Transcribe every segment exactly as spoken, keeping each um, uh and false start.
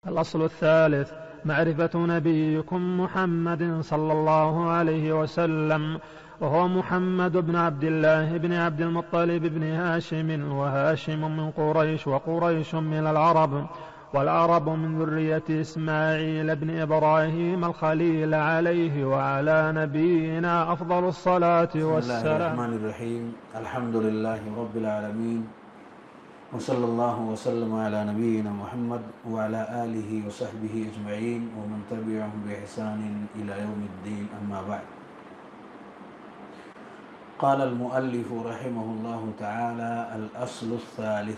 الأصل الثالث معرفة نبيكم محمد صلى الله عليه وسلم، وهو محمد بن عبد الله بن عبد المطلب بن هاشم، وهاشم من قريش، وقريش من العرب، والعرب من ذرية إسماعيل بن إبراهيم الخليل عليه وعلى نبينا أفضل الصلاة والسلام. بسم الله الرحمن الرحيم. الحمد لله رب العالمين، وصلى الله وسلم على نبينا محمد وعلى آله وصحبه أجمعين ومن تبعهم بإحسان إلى يوم الدين، أما بعد. قال المؤلف رحمه الله تعالى: الأصل الثالث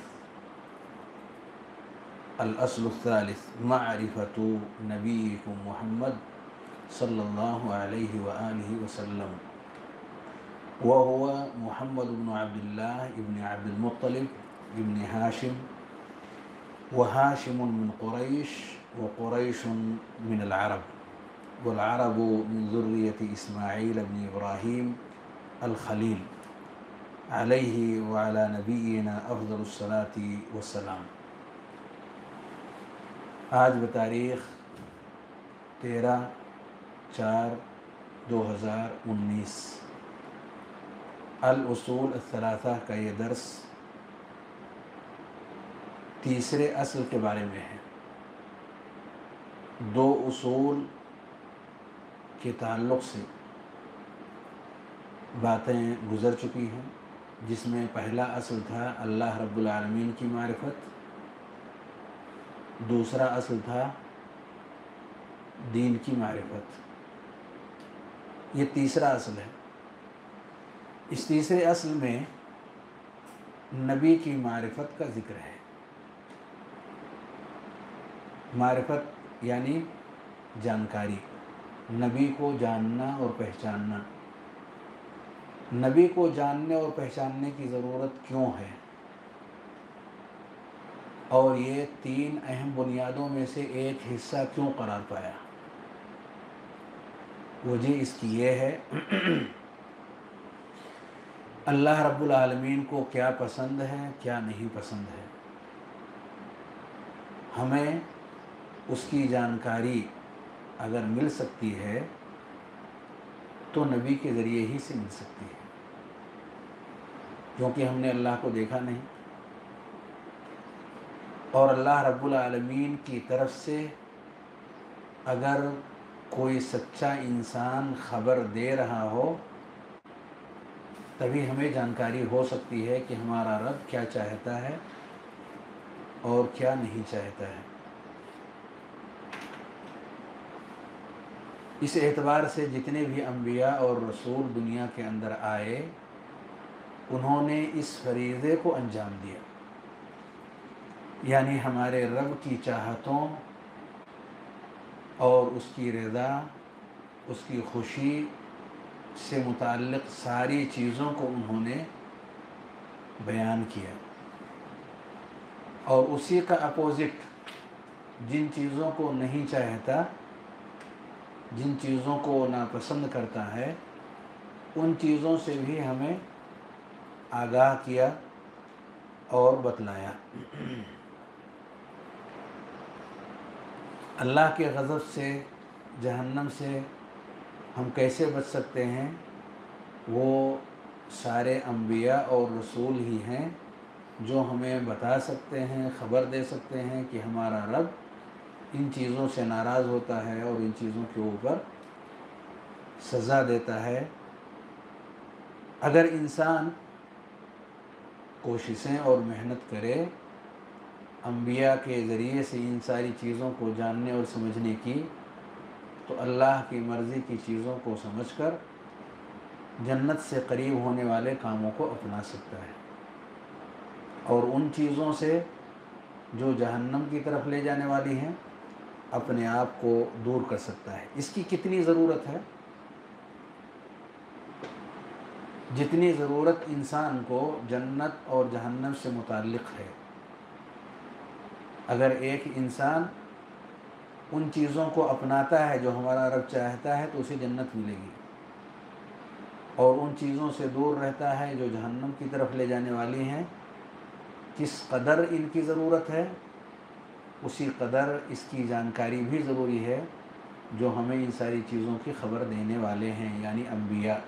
الأصل الثالث معرفة نبيكم محمد صلى الله عليه وآله وسلم، وهو محمد بن عبد الله بن عبد المطلب ابن هاشم، وهاشم من قريش، وقريش من العرب، والعرب من ذرية إسماعيل بن إبراهيم الخليل عليه وعلى نبينا أفضل الصلاة والسلام. آج بتاریخ تیرہ چار دو ہزار انیس الاصول الثلاثہ کا یہ درس تیسرے اصل کے بارے میں ہے. دو اصول کے تعلق سے باتیں گزر چکی ہیں، جس میں پہلا اصل تھا اللہ رب العالمین کی معرفت، دوسرا اصل تھا دین کی معرفت. یہ تیسرا اصل ہے. اس تیسرے اصل میں نبی کی معرفت کا ذکر ہے. معرفت یعنی جانکاری، نبی کو جاننا اور پہچاننا. نبی کو جاننے اور پہچاننے کی ضرورت کیوں ہے، اور یہ تین اہم بنیادوں میں سے ایک حصہ کیوں قرار پایا. وجہ اس کی یہ ہے اللہ رب العالمین کو کیا پسند ہے، کیا نہیں پسند ہے. ہمیں اس کی جانکاری اگر مل سکتی ہے تو نبی کے ذریعے ہی سے مل سکتی ہے، کیونکہ ہم نے اللہ کو دیکھا نہیں، اور اللہ رب العالمین کی طرف سے اگر کوئی سچا انسان خبر دے رہا ہو تبھی ہمیں جانکاری ہو سکتی ہے کہ ہمارا رب کیا چاہتا ہے اور کیا نہیں چاہتا ہے. اس اعتبار سے جتنے بھی انبیاء اور رسول دنیا کے اندر آئے، انہوں نے اس فریضے کو انجام دیا، یعنی ہمارے رب کی چاہتوں اور اس کی رضا، اس کی خوشی سے متعلق ساری چیزوں کو انہوں نے بیان کیا، اور اسی کا اپوزٹ جن چیزوں کو نہیں چاہتا، جن چیزوں کو ناپسند کرتا ہے، ان چیزوں سے بھی ہمیں آگاہ کیا اور بتلایا. اللہ کے غضب سے، جہنم سے ہم کیسے بچ سکتے ہیں، وہ سارے انبیاء اور رسول ہی ہیں جو ہمیں بتا سکتے ہیں، خبر دے سکتے ہیں کہ ہمارا رب ان چیزوں سے ناراض ہوتا ہے اور ان چیزوں کے اوپر سزا دیتا ہے. اگر انسان کوششیں اور محنت کرے انبیاء کے ذریعے سے ان ساری چیزوں کو جاننے اور سمجھنے کی، تو اللہ کی مرضی کی چیزوں کو سمجھ کر جنت سے قریب ہونے والے کاموں کو اپنا سکتا ہے، اور ان چیزوں سے جو جہنم کی طرف لے جانے والی ہیں اپنے آپ کو دور کر سکتا ہے. اس کی کتنی ضرورت ہے؟ جتنی ضرورت انسان کو جنت اور جہنم سے متعلق ہے. اگر ایک انسان ان چیزوں کو اپناتا ہے جو ہمارا رب چاہتا ہے تو اسے جنت ملے گی، اور ان چیزوں سے دور رہتا ہے جو جہنم کی طرف لے جانے والی ہیں. کس قدر ان کی ضرورت ہے اسی قدر اس کی جانکاری بھی ضروری ہے جو ہمیں ان ساری چیزوں کی خبر دینے والے ہیں، یعنی انبیاء۔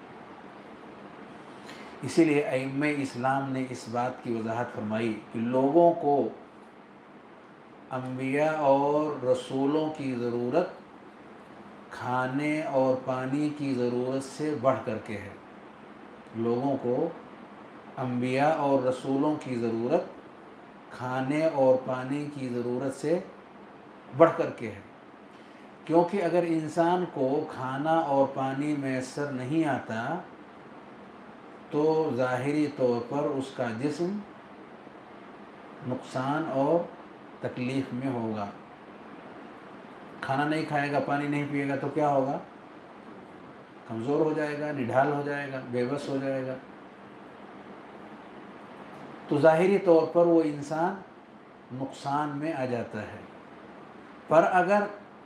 اسی لیے ائمہ اسلام نے اس بات کی وضاحت فرمائی کہ لوگوں کو انبیاء اور رسولوں کی ضرورت کھانے اور پانی کی ضرورت سے بڑھ کر کے ہے۔ لوگوں کو انبیاء اور رسولوں کی ضرورت کھانے اور پانی کی ضرورت سے بڑھ کر کے ہے، کیونکہ اگر انسان کو کھانا اور پانی میسر نہیں آتا تو ظاہری طور پر اس کا جسم نقصان اور تکلیف میں ہوگا۔ کھانا نہیں کھائے گا، پانی نہیں پیے گا تو کیا ہوگا؟ کمزور ہو جائے گا، نڈھال ہو جائے گا، بے بس ہو جائے گا۔ تو ظاہری طور پر وہ انسان نقصان میں آ جاتا ہے۔ پر اگر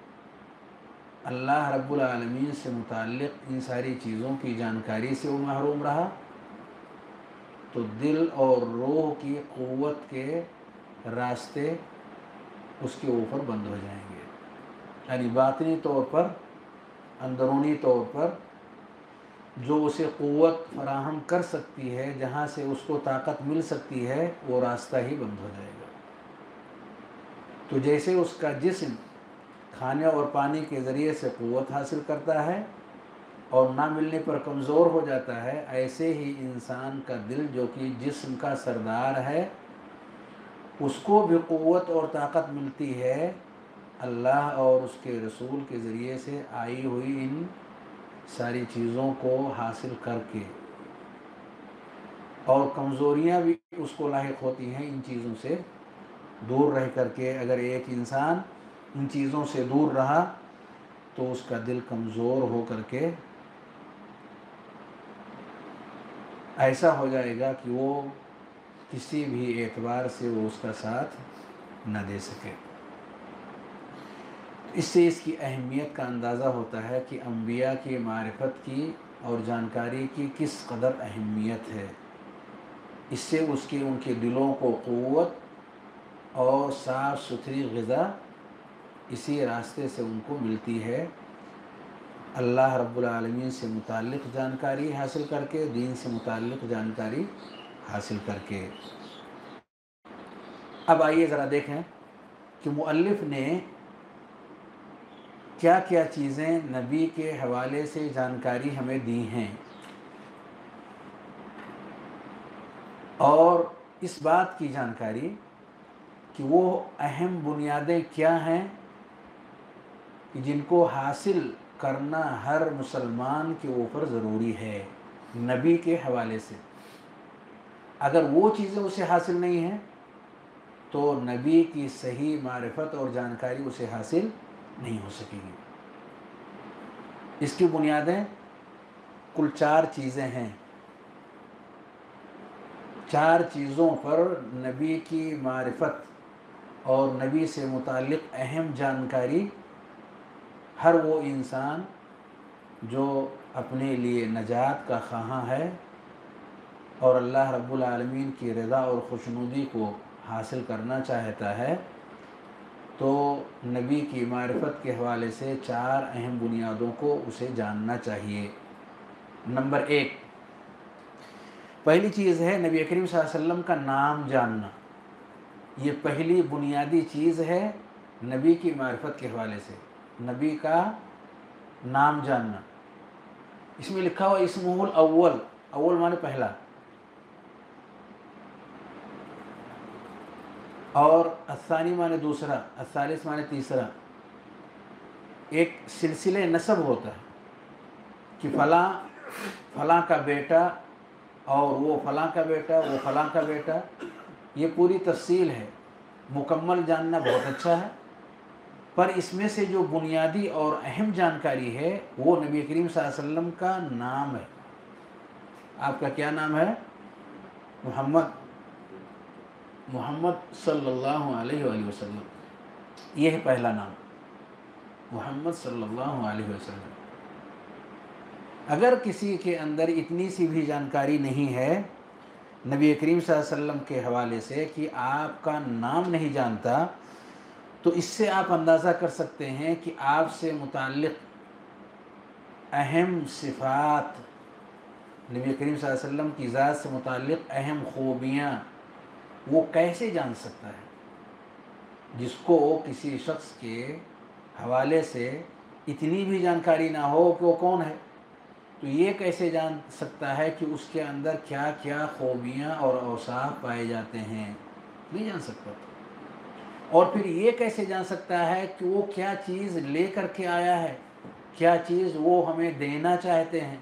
اللہ رب العالمین سے متعلق ان ساری چیزوں کی جانکاری سے وہ محروم رہا تو دل اور روح کی قوت کے راستے اس کے اوپر بند ہو جائیں گے، یعنی باطنی طور پر، اندرونی طور پر جو اسے قوت فراہم کر سکتی ہے، جہاں سے اس کو طاقت مل سکتی ہے، وہ راستہ ہی بند ہو جائے گا۔ تو جیسے اس کا جسم کھانے اور پانی کے ذریعے سے قوت حاصل کرتا ہے اور نہ ملنے پر کمزور ہو جاتا ہے، ایسے ہی انسان کا دل جو کہ جسم کا سردار ہے، اس کو بھی قوت اور طاقت ملتی ہے اللہ اور اس کے رسول کے ذریعے سے آئی ہوئی ان ساری چیزوں کو حاصل کر کے، اور کمزوریاں بھی اس کو لاحق ہوتی ہیں ان چیزوں سے دور رہ کر کے۔ اگر ایک انسان ان چیزوں سے دور رہا تو اس کا دل کمزور ہو کر کے ایسا ہو جائے گا کہ وہ کسی بھی اعتبار سے وہ اس کا ساتھ نہ دے سکے۔ اس سے اس کی اہمیت کا اندازہ ہوتا ہے کہ انبیاء کی معرفت کی اور جانکاری کی کس قدر اہمیت ہے۔ اس سے اس کی ان کے دلوں کو قوت اور صاف ستھری غذا اسی راستے سے ان کو ملتی ہے، اللہ رب العالمین سے متعلق جانکاری حاصل کر کے، دین سے متعلق جانکاری حاصل کر کے۔ اب آئیے ذرا دیکھیں کہ مؤلف نے کیا کیا چیزیں نبی کے حوالے سے جانکاری ہمیں دی ہیں، اور اس بات کی جانکاری کہ وہ اہم بنیادیں کیا ہیں جن کو حاصل کرنا ہر مسلمان کے اوپر ضروری ہے نبی کے حوالے سے۔ اگر وہ چیزیں اسے حاصل نہیں ہیں تو نبی کی صحیح معرفت اور جانکاری اسے حاصل نہیں ہو سکے گی۔ اس کی بنیادیں کل چار چیزیں ہیں۔ چار چیزوں پر نبی کی معرفت اور نبی سے متعلق اہم جانکاری ہر وہ انسان جو اپنے لیے نجات کا خواہاں ہے اور اللہ رب العالمین کی رضا اور خوشنودی کو حاصل کرنا چاہتا ہے، تو نبی کی معرفت کے حوالے سے چار اہم بنیادوں کو اسے جاننا چاہیے۔ نمبر ایک، پہلی چیز ہے نبی کریم صلی اللہ علیہ وسلم کا نام جاننا۔ یہ پہلی بنیادی چیز ہے نبی کی معرفت کے حوالے سے، نبی کا نام جاننا۔ اس میں لکھا ہوا اسمہ الاول، اول معنی پہلا، اور الثانی معنی دوسرا، الثالث معنی تیسرا۔ ایک سلسلے نسب ہوتا ہے کہ فلاں فلاں کا بیٹا اور وہ فلاں کا بیٹا، وہ فلاں کا بیٹا، یہ پوری تفصیل ہے، مکمل جاننا بہت اچھا ہے، پر اس میں سے جو بنیادی اور اہم جانکاری ہے وہ نبی کریم صلی اللہ علیہ وسلم کا نام ہے۔ آپ کا کیا نام ہے؟ محمد محمد صلی اللہ علیہ وآلہ وسلم، یہ ہے پہلا نام، محمد صلی اللہ علیہ وسلم۔ اگر کسی کے اندر اتنی سی بھی جانکاری نہیں ہے نبی کریم صلی اللہ علیہ وسلم کے حوالے سے کہ آپ کا نام نہیں جانتا، تو اس سے آپ اندازہ کر سکتے ہیں کہ آپ سے متعلق اہم صفات، نبی کریم صلی اللہ علیہ وسلم کی ذات سے متعلق اہم خوبیاں وہ کیسے جان سکتا ہے، جس کو کسی شخص کے حوالے سے اتنی بھی جانکاری نہ ہو کہ وہ کون ہے، تو یہ کیسے جان سکتا ہے کہ اس کے اندر کیا کیا خوبیاں اور اوصاف پائے جاتے ہیں؟ نہیں جان سکتا۔ اور پھر یہ کیسے جان سکتا ہے کہ وہ کیا چیز لے کر کے آیا ہے، کیا چیز وہ ہمیں دینا چاہتے ہیں؟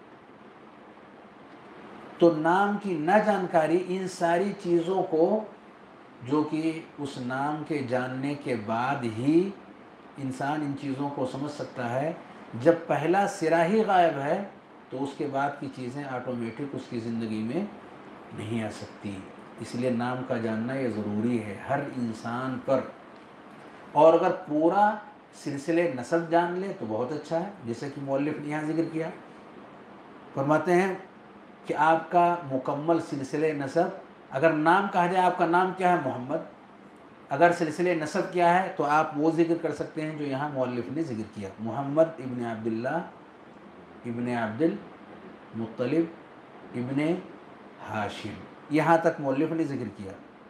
تو نام کی نہ جانکاری ان ساری چیزوں کو، جو کہ اس نام کے جاننے کے بعد ہی انسان ان چیزوں کو سمجھ سکتا ہے، جب پہلا سرا ہی غائب ہے تو اس کے بعد کی چیزیں آٹومیٹک اس کی زندگی میں نہیں آ سکتی۔ اس لیے نام کا جاننا یہ ضروری ہے ہر انسان پر۔ اور اگر پورا سلسلہ نسب جان لے تو بہت اچھا ہے، جیسے کہ مؤلف نے یہاں ذکر کیا، فرماتے ہیں کہ آپ کا مکمل سلسلہ نسب، اگر نام کہا جائے آپ کا نام کیا ہے؟ محمد، اگر سلسلہ نسب کیا ہے تو آپ وہ ذکر کر سکتے ہیں جو یہاں مؤلف نے ذکر کیا، محمد ابن عبداللہ ابن عبد المطلب ابن ہاشم، یہاں تک مؤلف نے ذکر کیا۔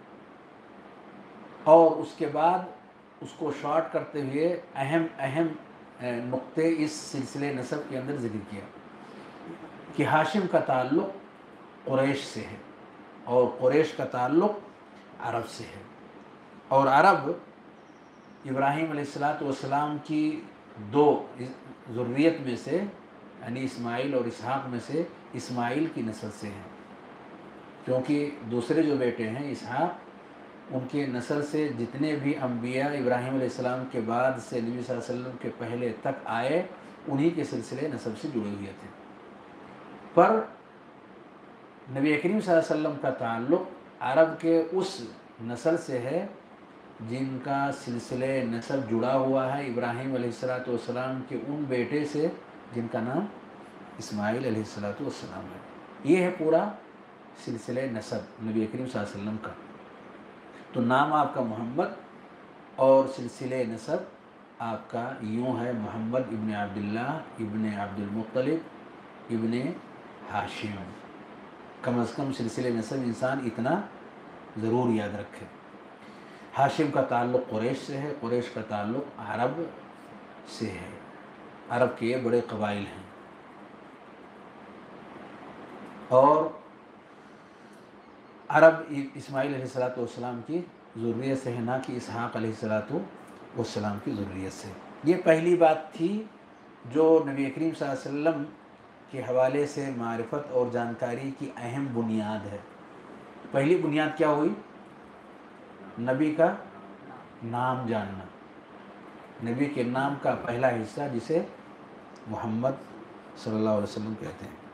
اور اس کے بعد اس کو شارٹ کرتے ہوئے اہم اہم نقطے اس سلسلے نسب کے اندر ذکر کیا کہ ہاشم کا تعلق قریش سے ہے، اور قریش کا تعلق عرب سے ہے، اور عرب ابراہیم علیہ الصلاۃ والسلام کی دو ذریت میں سے، یعنی اسماعیل اور اسحاق میں سے اسماعیل کی نسل سے ہیں، کیونکہ دوسرے جو بیٹے ہیں اسحاق، ان کے نسل سے جتنے بھی انبیاء ابراہیم علیہ السلام کے بعد سے نبی صلی اللہ علیہ وسلم کے پہلے تک آئے، انہی کے سلسلے نسب سے جڑے ہوئے تھے۔ پر نبی کریم صلی اللہ علیہ وسلم کا تعلق عرب کے اس نسل سے ہے جن کا سلسلہ نسب جڑا ہوا ہے ابراہیم علیہ الصلاۃ والسلام کے ان بیٹے سے جن کا نام اسماعیل علیہ الصلاۃ والسلام ہے۔ یہ ہے پورا سلسلہ نسب نبی کریم صلی اللہ علیہ وسلم کا۔ تو نام آپ کا محمد اور سلسلہ نسب آپ کا یوں ہے، محمد ابن عبداللہ ابن عبد المطلب ابن ہاشم۔ کم از کم سلسلہ نسب انسان اتنا ضرور یاد رکھے۔ ہاشم کا تعلق قریش سے ہے، قریش کا تعلق عرب سے ہے، عرب کے بڑے قبائل ہیں، اور عرب اسماعیل علیہ الصلاۃ والسلام کی ذریت سے ہے، نہ کہ اسحاق علیہ الصلاۃ والسلام کی ذریت سے۔ یہ پہلی بات تھی جو نبی کریم صلی اللہ علیہ وسلم کے حوالے سے معرفت اور جانکاری کی اہم بنیاد ہے۔ پہلی بنیاد کیا ہوئی؟ نبی کا نام جاننا، نبی کے نام کا پہلا حصہ جسے محمد صلی اللہ علیہ وسلم کہتے ہیں۔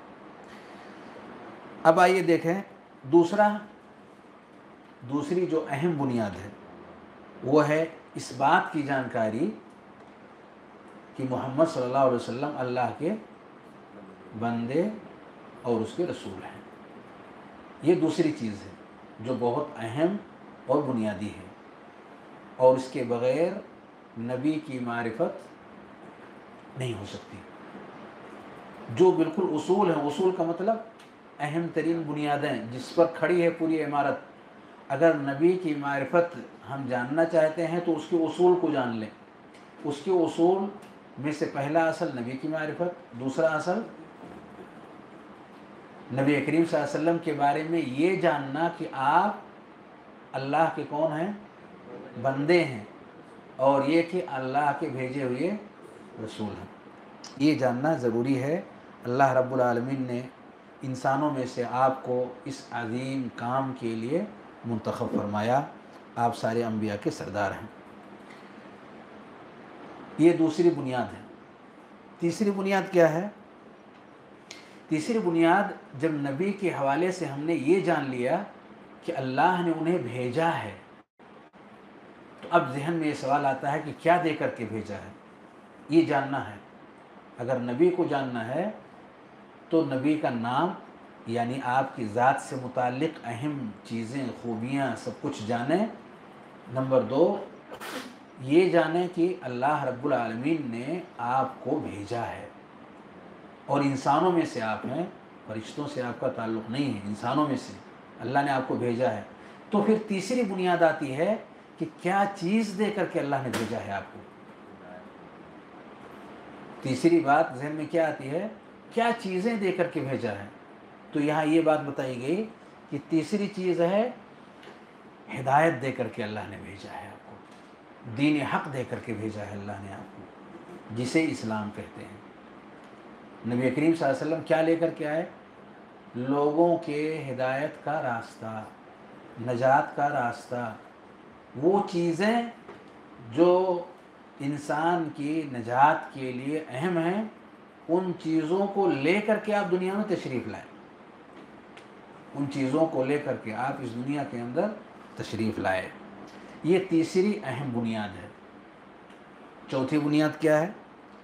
اب آئیے دیکھیں دوسرا دوسری جو اہم بنیاد ہے وہ ہے اس بات کی جانکاری کہ محمد صلی اللہ علیہ وسلم اللہ کے بندے اور اس کے رسول ہیں۔ یہ دوسری چیز ہے جو بہت اہم اور بنیادی ہے، اور اس کے بغیر نبی کی معرفت نہیں ہو سکتی۔ جو بالکل اصول ہیں، اصول کا مطلب اہم ترین بنیادیں جس پر کھڑی ہے پوری عمارت، اگر نبی کی معرفت ہم جاننا چاہتے ہیں تو اس کے اصول کو جان لیں۔ اس کے اصول میں سے پہلا اصل نبی کی معرفت، دوسرا اصل نبی کریم صلی اللہ علیہ وسلم کے بارے میں یہ جاننا کہ آپ اللہ کے کون ہیں؟ بندے ہیں، اور یہ کہ اللہ کے بھیجے ہوئے رسول ہیں۔ یہ جاننا ضروری ہے۔ اللہ رب العالمین نے انسانوں میں سے آپ کو اس عظیم کام کے لیے منتخب فرمایا، آپ سارے انبیاء کے سردار ہیں۔ یہ دوسری بنیاد ہے۔ تیسری بنیاد کیا ہے؟ تیسری بنیاد جب نبی کے حوالے سے ہم نے یہ جان لیا کہ اللہ نے انہیں بھیجا ہے، تو اب ذہن میں یہ سوال آتا ہے کہ کیا دے کر کے بھیجا ہے، یہ جاننا ہے۔ اگر نبی کو جاننا ہے تو نبی کا نام یعنی آپ کی ذات سے متعلق اہم چیزیں، خوبیاں، سب کچھ جانیں۔ نمبر دو، یہ جانیں کہ اللہ رب العالمین نے آپ کو بھیجا ہے، اور انسانوں میں سے آپ ہیں، فرشتوں سے آپ کا تعلق نہیں ہے، انسانوں میں سے اللہ نے آپ کو بھیجا ہے۔ تو پھر تیسری بنیاد آتی ہے کہ کیا چیز دے کر کے اللہ نے بھیجا ہے آپ کو۔ تیسری بات ذہن میں کیا آتی ہے؟ کیا چیزیں دے کر کے بھیجا ہے۔ تو یہاں یہ بات بتائی گئی کہ تیسری چیز ہے ہدایت دے کر کے اللہ نے بھیجا ہے آپ کو، دین حق دے کر کے بھیجا ہے اللہ نے آپ کو، جسے اسلام کہتے ہیں۔ نبی کریم صلی اللہ علیہ وسلم کیا لے کر کے آئے؟ لوگوں کے ہدایت کا راستہ، نجات کا راستہ، وہ چیزیں جو انسان کی نجات کے لیے اہم ہیں، ان چیزوں کو لے کر کے آپ دنیا میں تشریف لائے، ان چیزوں کو لے کر کے آپ اس دنیا کے اندر تشریف لائے۔ یہ تیسری اہم بنیاد ہے۔ چوتھی بنیاد کیا ہے؟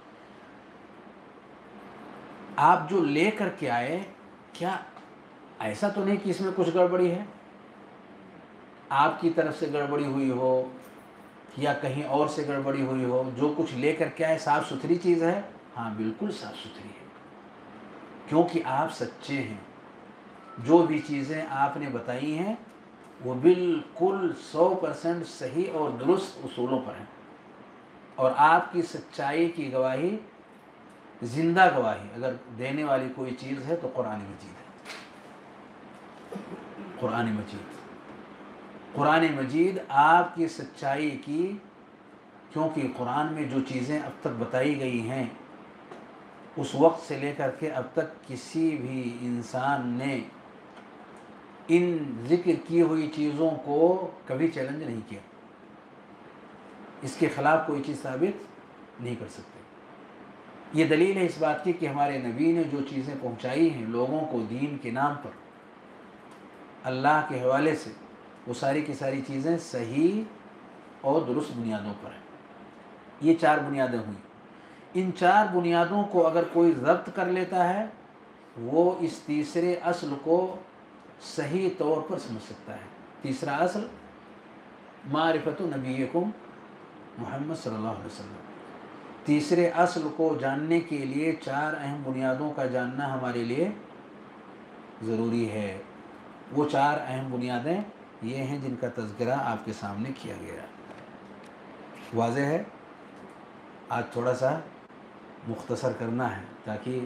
آپ جو لے کر کے آئے، کیا ایسا تو نہیں کہ اس میں کچھ گڑبڑی ہے، آپ کی طرف سے گڑبڑی ہوئی ہو یا کہیں اور سے گڑبڑی ہوئی ہو؟ جو کچھ لے کر کے آئے صاف ستھری چیز ہے؟ ہاں بالکل صاف ستھری ہے، کیونکہ آپ سچے ہیں۔ جو بھی چیزیں آپ نے بتائی ہیں وہ بالکل سو پرسنٹ صحیح اور درست اصولوں پر ہیں، اور آپ کی سچائی کی گواہی، زندہ گواہی اگر دینے والی کوئی چیز ہے تو قرآن مجید ہے۔ قرآن مجید قرآن مجید آپ کی سچائی کی، کیونکہ قرآن میں جو چیزیں اب تک بتائی گئی ہیں، اس وقت سے لے کر کے اب تک کسی بھی انسان نے ان ذکر کی ہوئی چیزوں کو کبھی چیلنج نہیں کیا، اس کے خلاف کوئی چیز ثابت نہیں کر سکتے۔ یہ دلیل ہے اس بات کی کہ ہمارے نبی نے جو چیزیں پہنچائی ہیں لوگوں کو دین کے نام پر اللہ کے حوالے سے، وہ ساری کی ساری چیزیں صحیح اور درست بنیادوں پر ہیں۔ یہ چار بنیادیں ہوئیں۔ ان چار بنیادوں کو اگر کوئی ضبط کر لیتا ہے، وہ اس تیسرے اصل کو صحیح طور پر سمجھ سکتا ہے۔ تیسرا اصل معرفت نبیکم محمد صلی اللہ علیہ وسلم۔ تیسرے اصل کو جاننے کے لیے چار اہم بنیادوں کا جاننا ہمارے لیے ضروری ہے۔ وہ چار اہم بنیادیں یہ ہیں جن کا تذکرہ آپ کے سامنے کیا گیا۔ واضح ہے؟ آج تھوڑا سا مختصر کرنا ہے تاکہ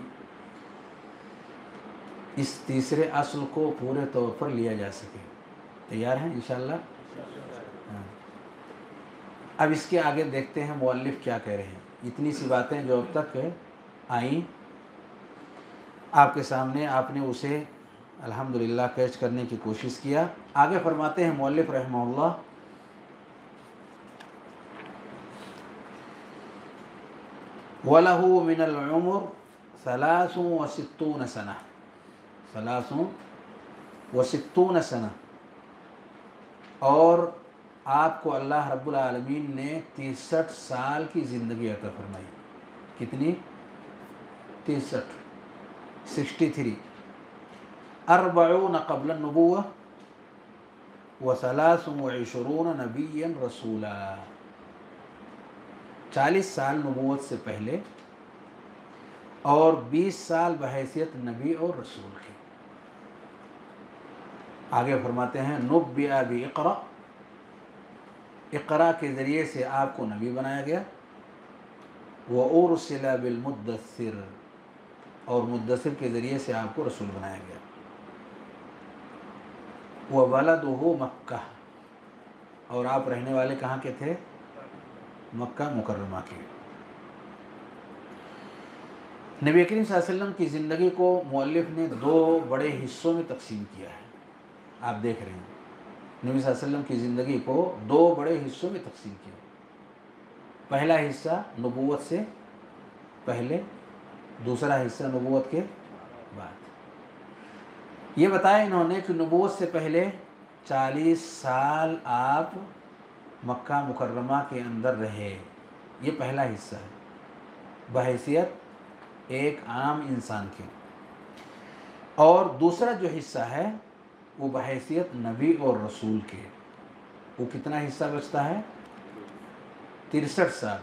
اس تیسرے اصل کو پورے طور پر لیا جا سکے۔ تیار ہیں انشاءاللہ؟ ہاں۔ اب اس کے آگے دیکھتے ہیں مؤلف کیا کہہ رہے ہیں۔ اتنی سی باتیں جو اب تک آئیں آپ کے سامنے، آپ نے اسے الحمدللہ کیچ کرنے کی کوشش کیا۔ آگے فرماتے ہیں مؤلف رحمہ اللہ، وَلَهُ مِنَ الْعُمُرِ ثَلَاثٌ وَسِتُّونَ سَنَةً ثَلَاثٌ وَسِتُّونَ سَنَةً، اور آپ کو اللہ رب العالمین نے تیسٹھ سال کی زندگی عطا فرمائی۔ کتنی؟ تیسٹھ، سکسٹی تھری۔ اربعون قبل النبوہ وثلاث وعشرون نبیا رسولا، چالیس سال نبوت سے پہلے اور بیس سال بحیثیت نبی اور رسول کے۔ آگے فرماتے ہیں نبئ باقرأ، اقرا کے ذریعے سے آپ کو نبی بنایا گیا، وَأُرْسِلَ بِالْمُدَّثِّرِ، اور مدثر کے ذریعے سے آپ کو رسول بنایا گیا، وَبَلَدُهُ مکہ، اور آپ رہنے والے کہاں کے تھے؟ مکہ مکرمہ کے۔ نبی کریم صلی اللہ علیہ وسلم کی زندگی کو مؤلف نے دو بڑے حصوں میں تقسیم کیا ہے۔ آپ دیکھ رہے ہیں نبی صلی اللہ علیہ وسلم کی زندگی کو دو بڑے حصوں میں تقسیم کیا۔ پہلا حصہ نبوت سے پہلے، دوسرا حصہ نبوت کے بعد۔ یہ بتایا انہوں نے کہ نبوت سے پہلے چالیس سال آپ مکہ مکرمہ کے اندر رہے، یہ پہلا حصہ ہے بحیثیت ایک عام انسان کے۔ اور دوسرا جو حصہ ہے وہ بحیثیت نبی اور رسول کے۔ وہ کتنا حصہ بچتا ہے؟ तिरसठ साल,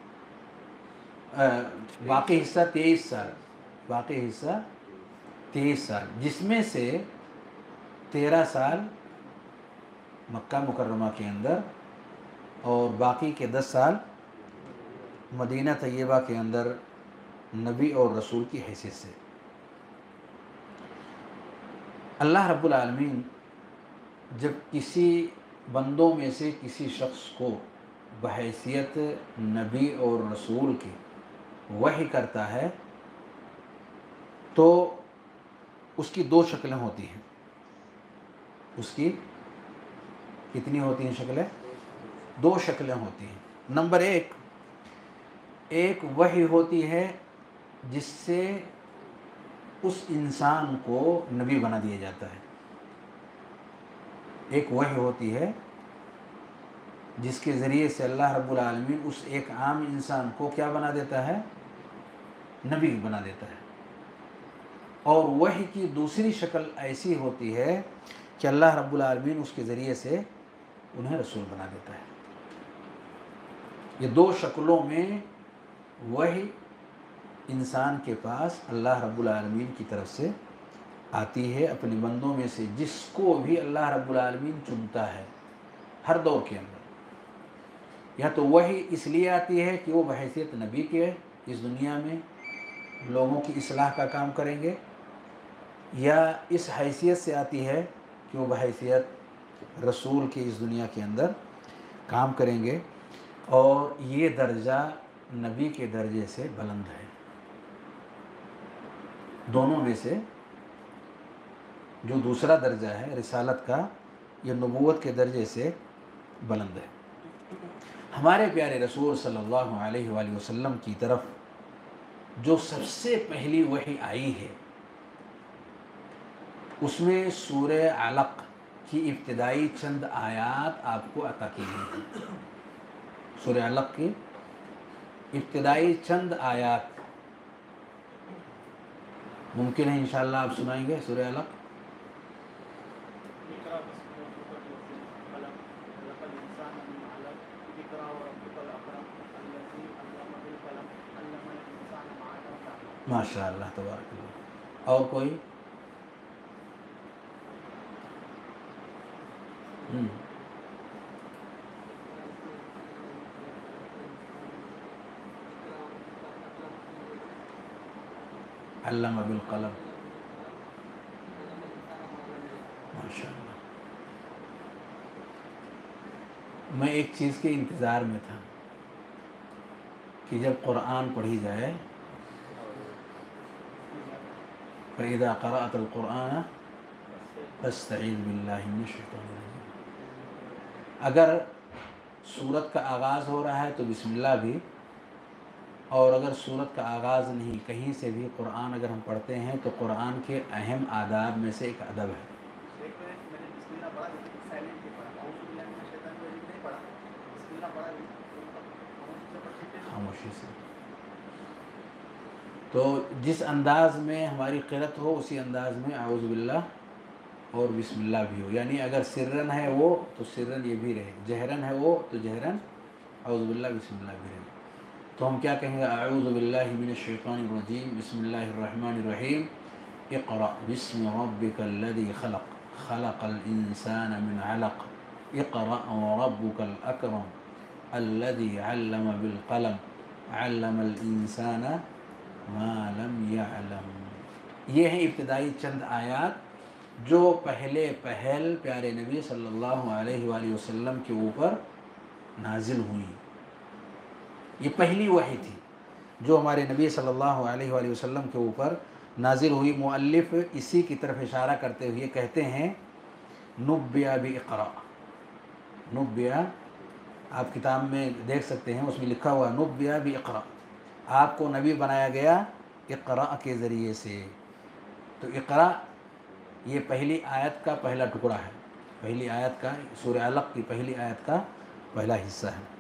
बाकी हिस्सा तेईस साल, बाकी हिस्सा तेईस साल, जिसमें से तेरह साल मक्का मुकर्रमा के अंदर और बाकी के दस साल मदीना तैयबा के अंदर नबी और रसूल की हैसियत से। अल्लाह रब्बुल आलमीन जब किसी बंदों में से किसी शख्स को बहैसियत नबी और रसूल की वही करता है तो उसकी दो शक्लें होती हैं। उसकी कितनी होती हैं शक्लें? दो शक्लें होती हैं। नंबर एक, एक वही होती है जिससे उस इंसान को नबी बना दिया जाता है। एक वही होती है जिसके ज़रिए से अल्लाह रब्बुल आलमीन उस एक आम इंसान को क्या बना देता है? नबी बना देता है। और वही की दूसरी शक्ल ऐसी होती है कि अल्लाह रब्बुल आलमीन उसके ज़रिए से उन्हें रसूल बना देता है। ये दो शक्लों में वही इंसान के पास अल्लाह रब्बुल आलमीन की तरफ से आती है अपने बंदों में से जिसको भी अल्लाह रब्बुल आलमीन चुनता है हर दौर के अंदर। या तो वही इसलिए आती है कि वो बहैसियत नबी के इस दुनिया में लोगों की इस्लाह का काम करेंगे, या इस हैसियत से आती है कि वो बहैसियत रसूल के इस दुनिया के अंदर काम करेंगे। और ये दर्जा नबी के दर्जे से बुलंद है। दोनों में से जो दूसरा दर्जा है रिसालत का, यह नबूवत के दर्जे से बुलंद है। हमारे प्यारे रसूल सल्लल्लाहु अलैहि वसल्लम की तरफ जो सबसे पहली वही आई है उसमें सूरह अलक़ की इब्तिदाई चंद आयात आपको अता की गई है। सूरह अलक़ की इब्तिदाई चंद आयात मुमकिन है इंशाअल्लाह आप सुनाएंगे। सूरह अलक़ माशाअल्लाह तबारकल्लाह। और कोई? हम्म अल्लामा बिल कलम, माशाअल्लाह। मैं एक चीज़ के इंतज़ार में था कि जब कुरान पढ़ी जाए, फ़इज़ा क़रअतल क़ुरआन फ़स्तईज़ बिल्लाहि मिनश शैतानिर रजीम। अगर सूरत का आगाज़ हो रहा है तो बिस्मिल्लाह भी, और अगर सूरत का आगाज़ नहीं, कहीं से भी कुरान अगर हम पढ़ते हैं तो कुरान के अहम आदाब में से एक अदब है। खामोशी से। तो जिस अंदाज में हमारी क़िरात हो उसी अंदाज में आऊज़ु बिल्लाह और बिस्मिल्लाह भी हो। यानी अगर सिर्रन है वो तो सिर्रन ये भी रहे, जहरन है वो तो जहरन आऊज़ु बिल्लाह बिस्मिल्लाह भी रहे। तो हम क्या कहेंगे? अऊज़ु बिल्लाहि मिनश शैतानिर रजीम, बिस्मिल्लाहिर रहमानिर रहीम, इक़रा बिस्मि रब्बिकल लज़ी खलक़, खलक़ल इंसान मिन अलक़, इक़रा व रब्बुकल अकरम, अल्लज़ी अल्लम बिल क़लम, अल्लमल इंसाना मा लम यअलम। ये हैं इब्तिदाई चंद आयात जो पहले पहल प्यारे नबी सल्लल्लाहु अलैहि वसल्लम के ऊपर नाजिल हुई। ये पहली वही थी जो हमारे नबी सल्लल्लाहु अलैहि वसल्लम के ऊपर नाजिल हुई। मुअल्लिफ़ इसी की तरफ इशारा करते हुए कहते हैं नुब्बिया बि इक़रा। नुब्बिया आप किताब में देख सकते हैं, उसमें लिखा हुआ नुब्बिया बि इक़रा, आपको नबी बनाया गया इक़रा के ज़रिए से। तो इक़रा ये पहली आयत का पहला टुकड़ा है, पहली आयत का, सूरह अलक़ की पहली आयत का पहला हिस्सा है।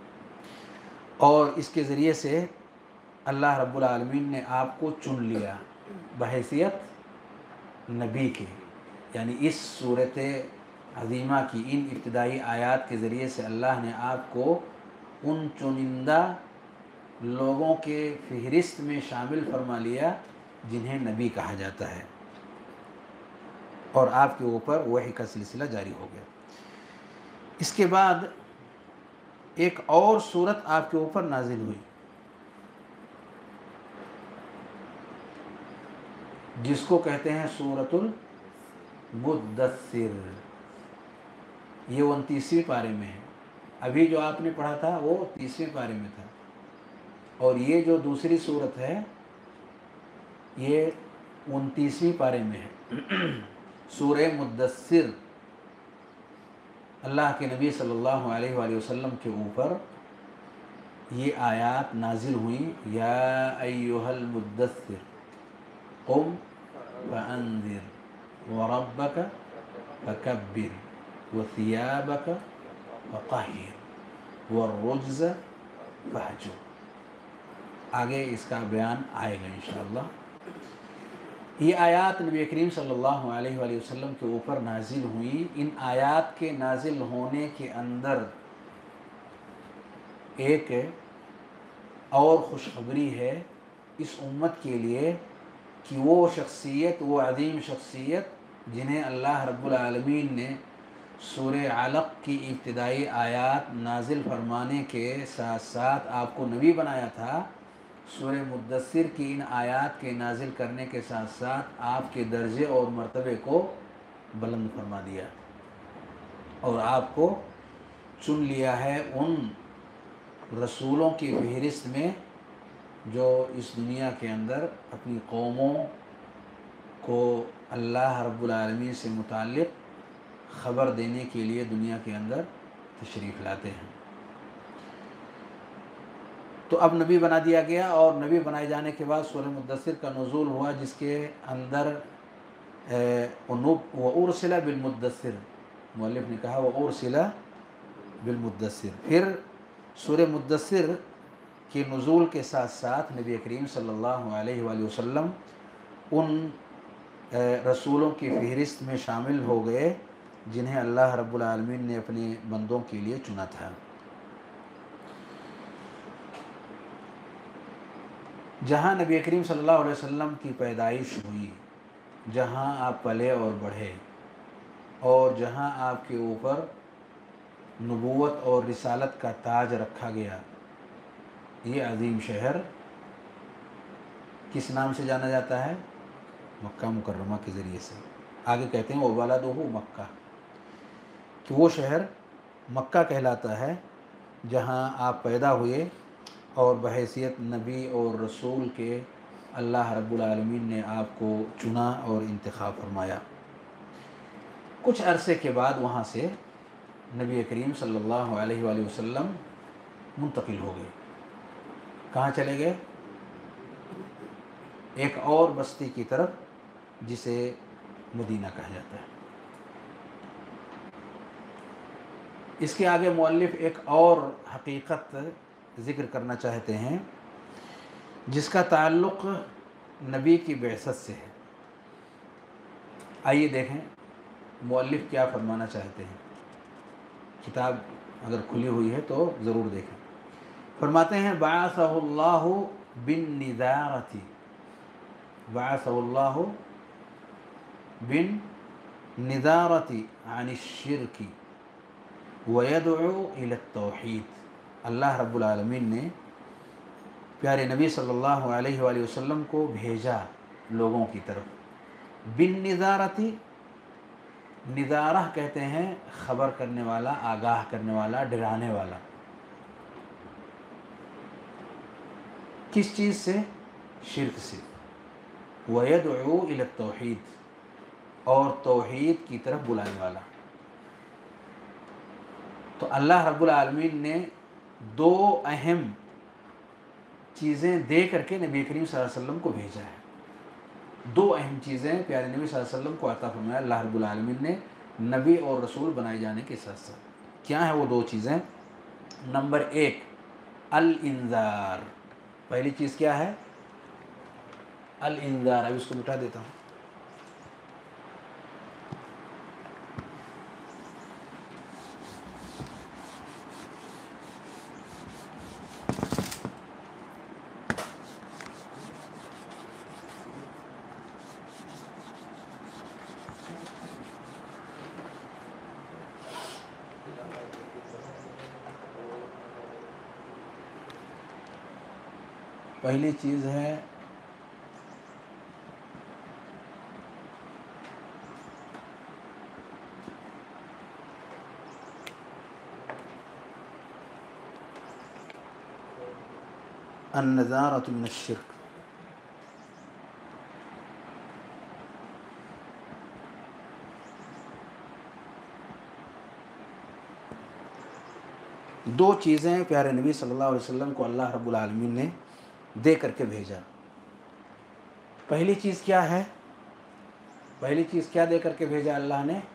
और इसके ज़रिए से अल्लाह रब्बुल आलमीन ने आपको चुन लिया बहैसियत नबी के। यानी इस सूरत अज़ीमा की इन इब्तिदाई आयात के ज़रिए से अल्लाह ने आपको उन चुनिंदा लोगों के फहरिस्त में शामिल फरमा लिया जिन्हें नबी कहा जाता है, और आपके ऊपर वही का सिलसिला जारी हो गया। इसके बाद एक और सूरत आपके ऊपर नाजिल हुई जिसको कहते हैं सूरतुल मुद्दस्सिर। ये उनतीसवीं पारे में है। अभी जो आपने पढ़ा था वो तीसवें पारे में था, और ये जो दूसरी सूरत है ये उनतीसवीं पारे में है। सूरे मुद्दस्सिर अल्लाह के नबी सल्लल्लाहु अलैहि वसल्लम के ऊपर ये आयत नाजिल हुई, या अय्युहल मुद्दस्सिर कुम फअंज़िर व रब्बक फकब्बिर व सियाबक फतहिर व रुज्ज़ फहजुर। आगे इसका बयान आएगा इंशाअल्लाह। ये आयत नबी करीम सल्लल्लाहु अलैहि वसल्लम के ऊपर नाजिल हुई। इन आयत के नाजिल होने के अंदर एक और खुशखबरी है इस उम्मत के लिए कि वो शख्सियत, वो अज़ीम शख्सियत जिन्हें अल्लाह रब्बुल आलमीन ने सूरह अलक़ की इब्तिदाई आयत नाजिल फरमाने के साथ साथ आपको नबी बनाया था, सूरह मुद्दस्सिर की इन आयत के नाजिल करने के साथ साथ आपके दर्जे और मर्तबे को बुलंद फरमा दिया और आपको चुन लिया है उन रसूलों की फहरिस्त में जो इस दुनिया के अंदर अपनी कौमों को अल्लाह रब्बुल आलमीन से मुताल्लिक़ ख़बर देने के लिए दुनिया के अंदर तशरीफ़ लाते हैं। तो अब नबी बना दिया गया, और नबी बनाए जाने के बाद सूरह मुद्दस्सिर का नुज़ूल हुआ जिसके अंदर व उरसिला बिल मुद्दस्सिर, मुअल्लिफ़ ने कहा व उरसिला बिल मुद्दस्सिर। फिर सूरह मुद्दस्सिर के नुज़ूल के साथ साथ नबी करीम सल्लल्लाहु अलैहि वसल्लम उन रसूलों की फहरिस्त में शामिल हो गए जिन्हें अल्लाह रब्बुल आलमीन ने अपने बंदों के लिए चुना था। जहाँ नबी करीम सल्लल्लाहु अलैहि वसल्लम की पैदाइश हुई, जहाँ आप पले और बढ़े, और जहाँ आपके ऊपर नबूवत और रिसालत का ताज रखा गया, ये अज़ीम शहर किस नाम से जाना जाता है? मक्का मुकर्रमा के ज़रिए से। आगे कहते हैं वो बलदुहु मक्का, कि वो शहर मक्का कहलाता है जहाँ आप पैदा हुए और बहैसियत नबी और रसूल के अल्लाह रब्बुल आलमीन ने आपको चुना और इंतखाब फरमाया। कुछ अरसे के बाद वहाँ से नबी करीम सल्लल्लाहु अलैहि वसल्लम मुंतकिल हो गए। कहाँ चले गए? एक और बस्ती की तरफ जिसे मदीना कहा जाता है। इसके आगे मुअल्लिफ़ एक और हकीकत ज़िक्र करना चाहते हैं जिसका ताल्लुक़ नबी की बेअसत से है। आइए देखें मुअल्लिफ़ क्या फरमाना चाहते हैं। किताब अगर खुली हुई है तो ज़रूर देखें। फरमाते हैं बअसहुल्लाहु बिन निज़ारति, बअसहुल्लाहु बिन निज़ारति अनिश्शिर्की व यदउ इला तौहीद। अल्लाह रब्बुल आलमीन ने प्यारे नबी सल्लल्लाहु अलैहि वसल्लम को भेजा लोगों की तरफ। बिन निज़ारति, निज़ारह कहते हैं ख़बर करने वाला, आगाह करने वाला, डराने वाला। किस चीज़ से? शिर्क से। व यदउ इला तौहीद, और तौहीद की तरफ बुलाने वाला। तो अल्लाह रब्बुल आलमीन ने दो अहम चीज़ें दे करके नबी करीम सल्लल्लाहु अलैहि वसल्लम को भेजा है। दो अहम चीज़ें प्यारे नबी सल्लल्लाहु अलैहि वसल्लम को अता फरमाया अल्लाह रब्बुल आलमीन ने नबी और रसूल बनाए जाने के साथ साथ। क्या है वो दो चीज़ें? नंबर एक, अल इंज़ार। पहली चीज़ क्या है? अल इंज़ार। अब इसको मिटा देता हूँ। پہلی چیز ہے النذارۃ من الشرک، دو چیزیں پیارے نبی صلی اللہ علیہ وسلم کو اللہ رب العالمین نے دے کر کے بھیجا۔ پہلی چیز کیا ہے؟ پہلی چیز کیا دے کر کے بھیجا اللہ نے؟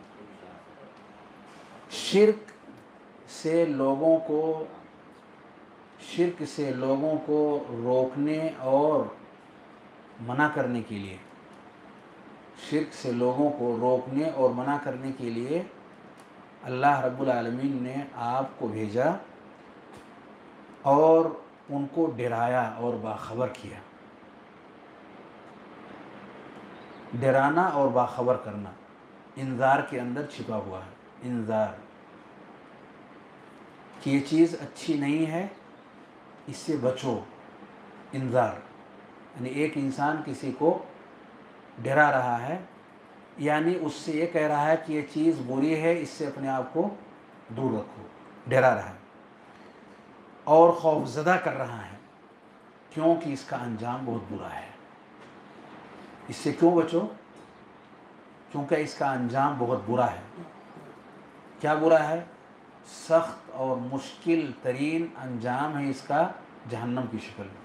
شرک سے لوگوں کو شرک سے لوگوں کو روکنے اور منع کرنے کے لیے شرک سے لوگوں کو روکنے اور منع کرنے کے لیے اللہ رب العالمین نے آپ کو بھیجا اور ان کو ڈرایا اور باخبر کیا۔ ڈرانا اور باخبر کرنا انذار کے اندر چھپا ہوا ہے۔ انذار کہ یہ چیز اچھی نہیں ہے، اس سے بچو۔ انذار یعنی ایک انسان کسی کو ڈرا رہا ہے، یعنی اس سے یہ کہہ رہا ہے کہ یہ چیز بری ہے، اس سے اپنے آپ کو دور رکھو، ڈرا رہا ہے اور خوف زدہ کر رہا ہے، کیونکہ اس کا انجام بہت برا ہے۔ اس سے کیوں بچو؟ کیونکہ اس کا انجام بہت برا ہے۔ کیا برا ہے؟ سخت اور مشکل ترین انجام ہے اس کا، جہنم کی شکل میں۔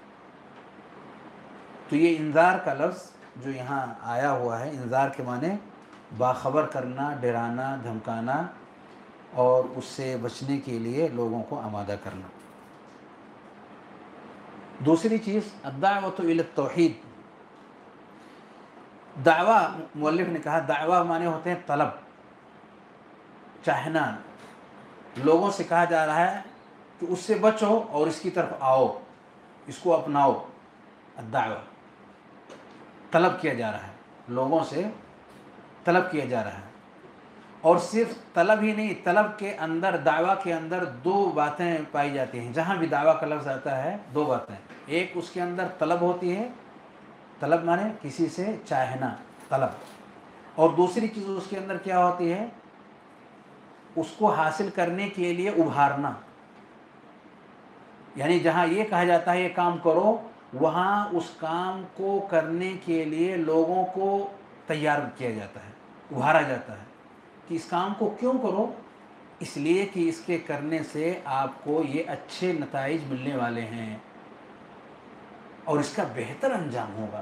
تو یہ انذار کا لفظ جو یہاں آیا ہوا ہے، انذار کے معنی باخبر کرنا، ڈرانا، دھمکانا اور اس سے بچنے کے لیے لوگوں کو آمادہ کرنا۔ دوسری چیز الدعوۃ الی التوحید۔ دعویٰ، مؤلف نے کہا دعویٰ معنی ہوتے ہیں طلب، چاہنا۔ لوگوں سے کہا جا رہا ہے کہ اس سے بچو اور اس کی طرف آؤ، اس کو اپناؤ۔ الدعوہ طلب کیا جا رہا ہے، لوگوں سے طلب کیا جا رہا ہے۔ اور صرف طلب ہی نہیں، طلب کے اندر، دعویٰ کے اندر دو باتیں پائی جاتی ہیں۔ جہاں بھی دعویٰ کا لفظ آتا ہے دو باتیں، ایک اس کے اندر طلب ہوتی ہے، طلب مانے کسی سے چاہنا، طلب، اور دوسری چیز اس کے اندر کیا ہوتی ہے؟ اس کو حاصل کرنے کے لیے ابھارنا۔ یعنی جہاں یہ کہا جاتا ہے یہ کام کرو، وہاں اس کام کو کرنے کے لیے لوگوں کو تیار کیا جاتا ہے، ابھارا جاتا ہے کہ اس کام کو کیوں کرو؟ اس لیے کہ اس کے کرنے سے آپ کو یہ اچھے نتائج ملنے والے ہیں اور اس کا بہتر انجام ہوگا۔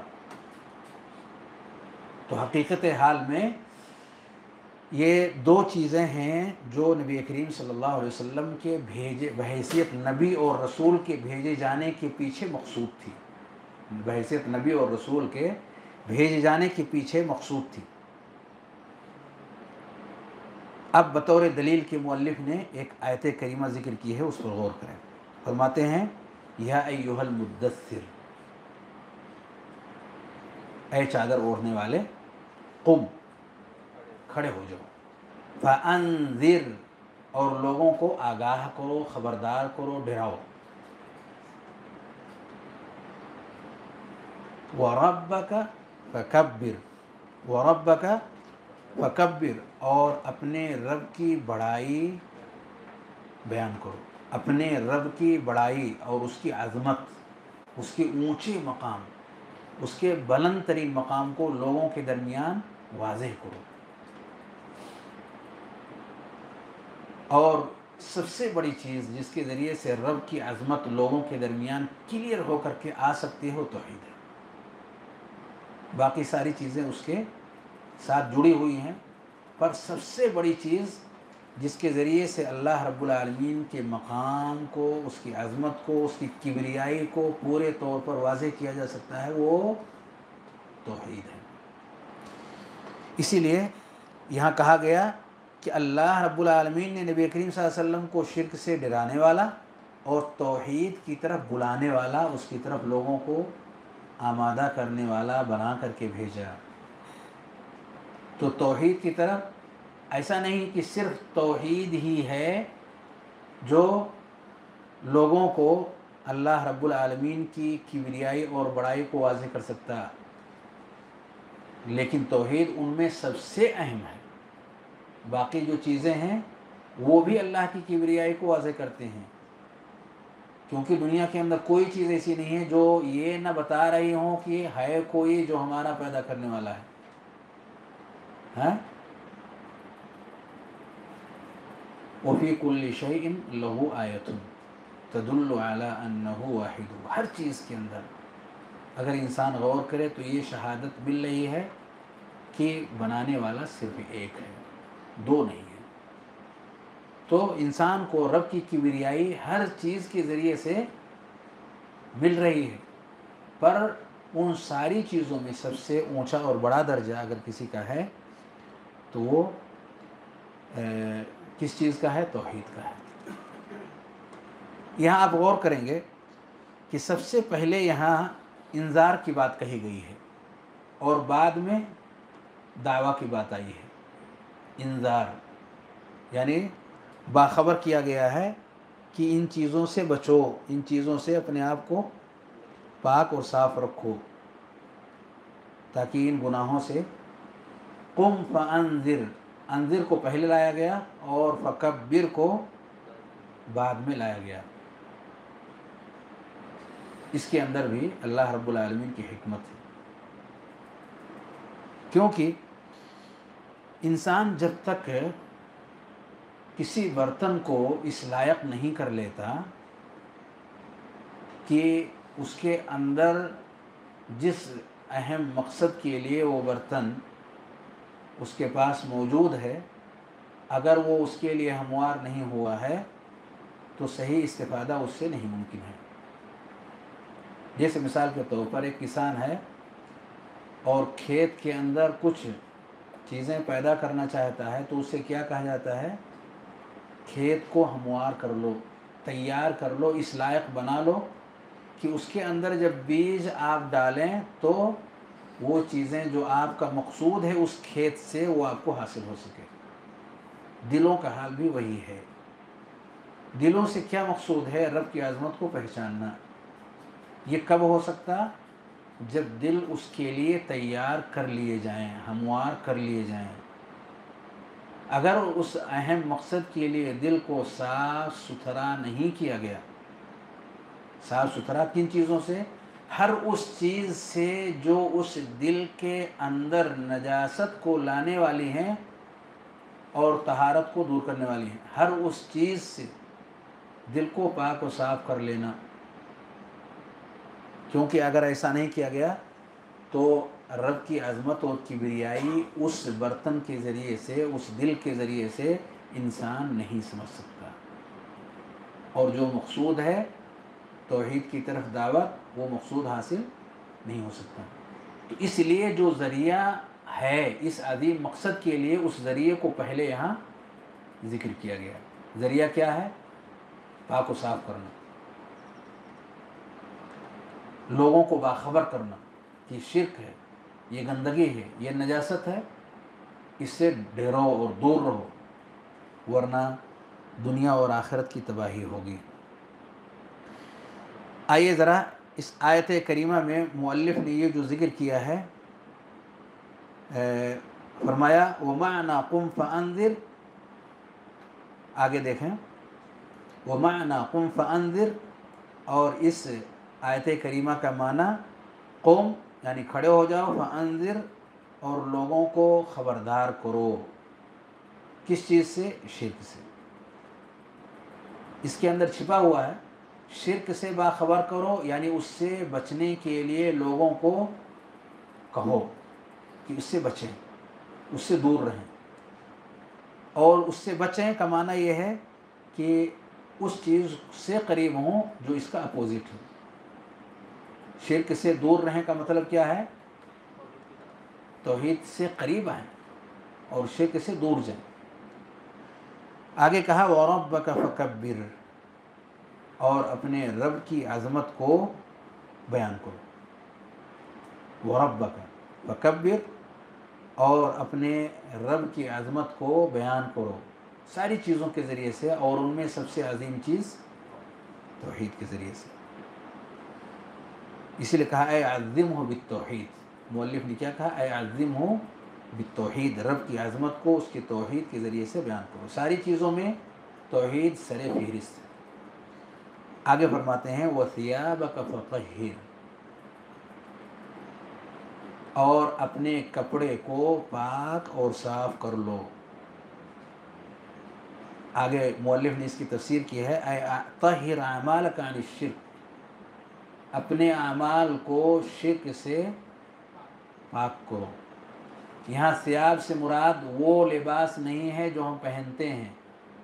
تو حقیقت حال میں یہ دو چیزیں ہیں جو نبی کریم صلی اللہ علیہ وسلم کے بھیجے بحیثیت نبی اور رسول کے بھیجے جانے کے پیچھے مقصود تھی۔ بحیثیت نبی اور رسول کے بھیجے جانے کے پیچھے مقصود تھی۔ اب بطور دلیل کے مؤلف نے ایک آیت کریمہ ذکر کی ہے، اس پر غور کریں۔ فرماتے ہیں یا ایھا المدثر، اے چادر اوڑھنے والے، قم، کھڑے ہو جاؤ، فانذر، اور لوگوں کو آگاہ کرو، خبردار کرو، ڈراؤ، وربک فکبر، وربک فکبر، اور اپنے رب کی بڑائی بیان کرو، اپنے رب کی بڑائی اور اس کی عظمت، اس کے اونچے مقام، اس کے بلند ترین مقام کو لوگوں کے درمیان واضح کرو۔ اور سب سے بڑی چیز جس کے ذریعے سے رب کی عظمت لوگوں کے درمیان کلیئر ہو کر کے آ سکتی ہے وہ توحید ہے۔ باقی ساری چیزیں اس کے ساتھ جڑی ہوئی ہیں، پر سب سے بڑی چیز جس کے ذریعے سے اللہ رب العالمین کے مقام کو، اس کی عظمت کو، اس کی کبریائی کو پورے طور پر واضح کیا جا سکتا ہے، وہ توحید ہے۔ اسی لیے یہاں کہا گیا کہ اللہ رب العالمین نے نبی کریم صلی اللہ علیہ وسلم کو شرک سے ڈرانے والا اور توحید کی طرف بلانے والا، اس کی طرف لوگوں کو آمادہ کرنے والا بنا کر کے بھیجا۔ تو توحید کی طرف ایسا نہیں کہ صرف توحید ہی ہے جو لوگوں کو अल्लाह रब्बुल आलमीन की किबरियाई और बड़ाई को वाज़ेह कर सकता, लेकिन तौहीद उनमें सबसे अहम है। बाकी जो चीज़ें हैं वो भी अल्लाह की किबरियाई को वाज़ेह करते हैं, क्योंकि दुनिया के अंदर कोई चीज़ ऐसी नहीं है जो ये न बता रही हो कि है कोई जो हमारा पैदा करने वाला है, हैं? वफ़ी कुल्लि शैइन लहू आयतुन तदुल्लु अला अन्नहु वाहिद। हर चीज़ के अंदर अगर इंसान गौर करे तो ये शहादत मिल रही है कि बनाने वाला सिर्फ एक है, दो नहीं है। तो इंसान को रब की किबरियाई हर चीज़ के ज़रिए से मिल रही है, पर उन सारी चीज़ों में सबसे ऊंचा और बड़ा दर्जा अगर किसी का है तो वो ए, किस चीज़ का है? तौहीद का है। यहाँ आप गौर करेंगे कि सबसे पहले यहाँ इंजार की बात कही गई है और बाद में दावा की बात आई है। इंजार यानी बाखबर किया गया है कि इन चीज़ों से बचो, इन चीज़ों से अपने आप को पाक और साफ़ रखो, ताकि इन गुनाहों से कुम फ़अंज़िर, अंज़िर को पहले लाया गया और फ़कब्बिर को बाद में लाया गया। इसके अंदर भी अल्लाह रब्बुल आलमीन की हिकमत है, क्योंकि इंसान जब तक किसी बर्तन को इस लायक नहीं कर लेता कि उसके अंदर जिस अहम मकसद के लिए वो बर्तन उसके पास मौजूद है, अगर वो उसके लिए हमवार नहीं हुआ है तो सही इस्तिफ़ादा उससे नहीं मुमकिन है। जैसे मिसाल के तौर पर एक किसान है और खेत के अंदर कुछ चीज़ें पैदा करना चाहता है, तो उससे क्या कहा जाता है? खेत को हमवार कर लो, तैयार कर लो, इस लायक बना लो कि उसके अंदर जब बीज आप डालें तो वो चीज़ें जो आपका मकसूद है उस खेत से वो आपको हासिल हो सके। दिलों का हाल भी वही है। दिलों से क्या मकसूद है? रब की अज़मत को पहचानना। ये कब हो सकता? जब दिल उसके लिए तैयार कर लिए जाएं, हमवार कर लिए जाएं। अगर उस अहम मकसद के लिए दिल को साफ़ सुथरा नहीं किया गया, साफ़ सुथरा किन चीज़ों से? हर उस चीज़ से जो उस दिल के अंदर नजासत को लाने वाली हैं और तहारत को दूर करने वाली हैं, हर उस चीज़ से दिल को पाक और साफ़ कर लेना। क्योंकि अगर ऐसा नहीं किया गया तो रब की अज़मत और किबरियाई उस बर्तन के ज़रिए से, उस दिल के ज़रिए से इंसान नहीं समझ सकता। और जो मकसूद है तौहीद की तरफ दावत, वो मकसूद हासिल नहीं हो सकता। तो इसलिए जो ज़रिया है इस अज़ीम मकसद के लिए, उस ज़रिए को पहले यहाँ ज़िक्र किया गया। ज़रिया क्या है? पाक और साफ़ करना, लोगों को बाखबर करना कि शिर्क है, ये गंदगी है, ये नजासत है, इससे डरो और दूर रहो, वरना दुनिया और आखिरत की तबाही होगी। आइए ज़रा इस आयत करीमा में मुअल्लिफ़ ने ये जो ज़िक्र किया है, फरमाया वमाअना कुम फ़अंज़िर, आगे देखें, वमाअना कुम फ़अंज़िर, और इस आयत करीमा का माना कौम यानी खड़े हो जाओ, फ़अंज़िर और लोगों को ख़बरदार करो। किस चीज़ से? शिर्क से। इसके अंदर छिपा हुआ है शिर्क से बाखबर करो, यानी उससे बचने के लिए लोगों को कहो कि उससे बचें, उससे दूर रहें। और उससे बचें का माना यह है कि उस चीज़ से करीब हों जो इसका अपोजिट है। शिर्क से दूर रहें का मतलब क्या है? तौहीद से करीब आएँ और शिर्क से दूर जाएं। आगे कहा वरब्बक फकब्बिर, और अपने रब की अज़मत को बयान करो। वरब्बक फकब्बिर, और अपने रब की अज़मत को बयान करो सारी चीज़ों के ज़रिए से, और उनमें सबसे अजीम चीज़ तौहीद के ज़रिए से। इसीलिए कहा ए अज़्ज़िमहु बित्तौहीद, मुअल्लिफ ने क्या कहा, ए अज़्ज़िमहु बित्तौहीद, रब की अज़मत को उसके तौहीद के ज़रिए से बयान करो। सारी चीज़ों में तौहीद सरे फहरिस्त है। आगे फरमाते हैं वसियाबक फतहिर, और अपने कपड़े को पाक और साफ कर लो। आगे मुअल्लिफ ने इसकी तफसीर की है ऐ तहिर अमालक अन शिर्क, अपने अमाल को शिर्क से पाक करो। यहाँ सियाब से मुराद वो लिबास नहीं है जो हम पहनते हैं,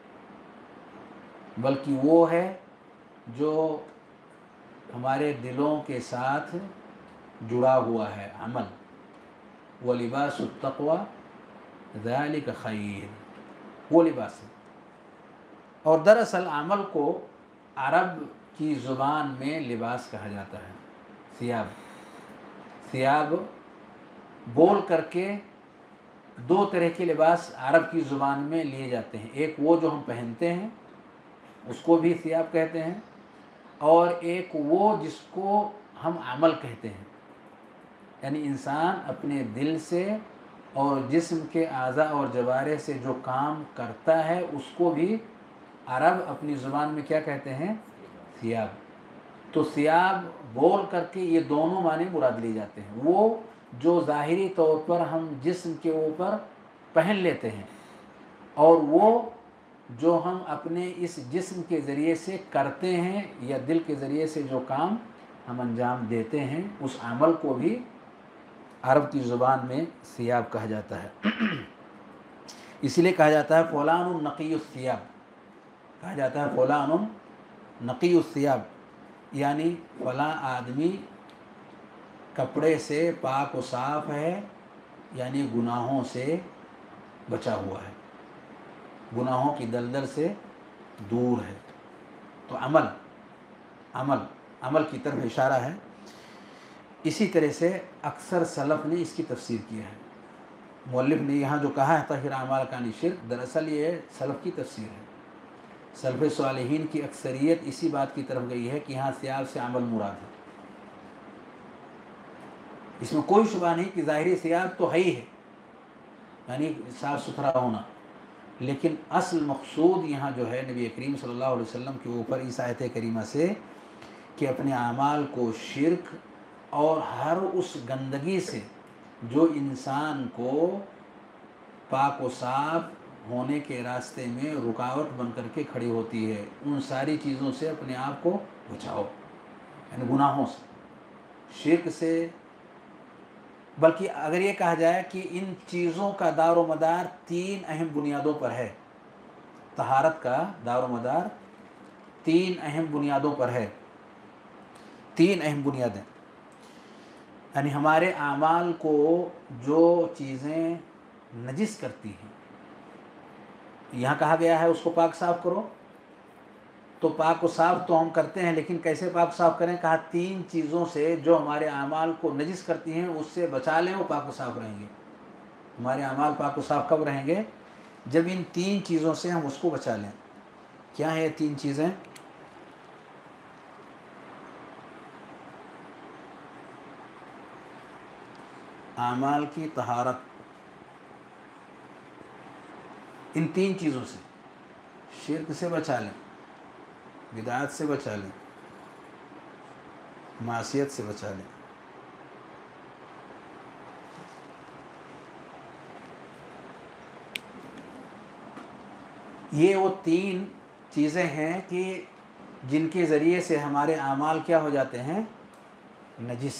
बल्कि वो है जो हमारे दिलों के साथ जुड़ा हुआ है अमल। वो लिबासुत तक़वा ज़ालिक खैर, वो लिबास है। और दरअसल अमल को अरब की ज़ुबान में लिबास कहा जाता है। सियाब सियाब बोल करके दो तरह के लिबास अरब की ज़ुबान में लिए जाते हैं। एक वो जो हम पहनते हैं उसको भी सियाब कहते हैं, और एक वो जिसको हम अमल कहते हैं, यानी इंसान अपने दिल से और जिस्म के आज़ा और जवारे से जो काम करता है उसको भी अरब अपनी ज़ुबान में क्या कहते हैं, सियाब। तो सियाब बोल करके ये दोनों माने मुराद लिए जाते हैं। वो जो ज़ाहिरी तौर पर हम जिस्म के ऊपर पहन लेते हैं, और वो जो हम अपने इस जिस्म के ज़रिए से करते हैं या दिल के ज़रिए से जो काम हम अंजाम देते हैं, उस अमल को भी अरब की ज़ुबान में सियाब कहा जाता है। इसलिए कहा जाता है फ़लानुन नक़ीयुस सियाब, कहा जाता है फ़लानुन नक़ीयुस सियाब, यानी फ़लाँ आदमी कपड़े से पाक व साफ़ है, यानी गुनाहों से बचा हुआ है, गुनाहों की दलदल से दूर है। तो अमल अमल अमल की तरफ इशारा है। इसी तरह से अक्सर सलफ़ ने इसकी तफसीर किया है। मुअल्लिफ ने यहाँ जो कहा है तहिर अमाल का शिर्क, दरअसल ये सलफ़ की तफसीर है। सलफ़ सालिहीन की अक्सरियत इसी बात की तरफ गई है कि यहाँ सियाब से अमल मुराद है। इसमें कोई शुबा नहीं कि ज़ाहिरी सियाब तो है ही है, यानी साफ़ सुथरा होना, लेकिन असल मकसूद यहाँ जो है नबी करीम सल्लल्लाहु अलैहि वसल्लम के ऊपर इस आयत करीमा से कि अपने आमाल को शिर्क और हर उस गंदगी से जो इंसान को पाक व साफ होने के रास्ते में रुकावट बन करके खड़ी होती है, उन सारी चीज़ों से अपने आप को बचाओ, यानी गुनाहों से, शिर्क से। बल्कि अगर ये कहा जाए कि इन चीज़ों का दारो मदार तीन अहम बुनियादों पर है, तहारत का दारो मदार तीन अहम बुनियादों पर है। तीन अहम बुनियादें, यानी हमारे आमाल को जो चीज़ें नजिस करती हैं, यहाँ कहा गया है उसको पाक साफ़ करो, तो पाक व साफ़ तो हम करते हैं, लेकिन कैसे पाक साफ़ करें? कहा तीन चीज़ों से जो हमारे आमाल को नजिस करती हैं उससे बचा लें, वो पाक व साफ़ रहेंगे। हमारे आमाल पाक व साफ़ कब रहेंगे? जब इन तीन चीज़ों से हम उसको बचा लें। क्या है ये तीन चीज़ें? आमाल की तहारत, इन तीन चीज़ों से, शिर्क से बचा लें, बिदात से बचा लें, मासियत से बचा लें। ये वो तीन चीज़ें हैं कि जिनके ज़रिए से हमारे आमाल क्या हो जाते हैं? नजिस।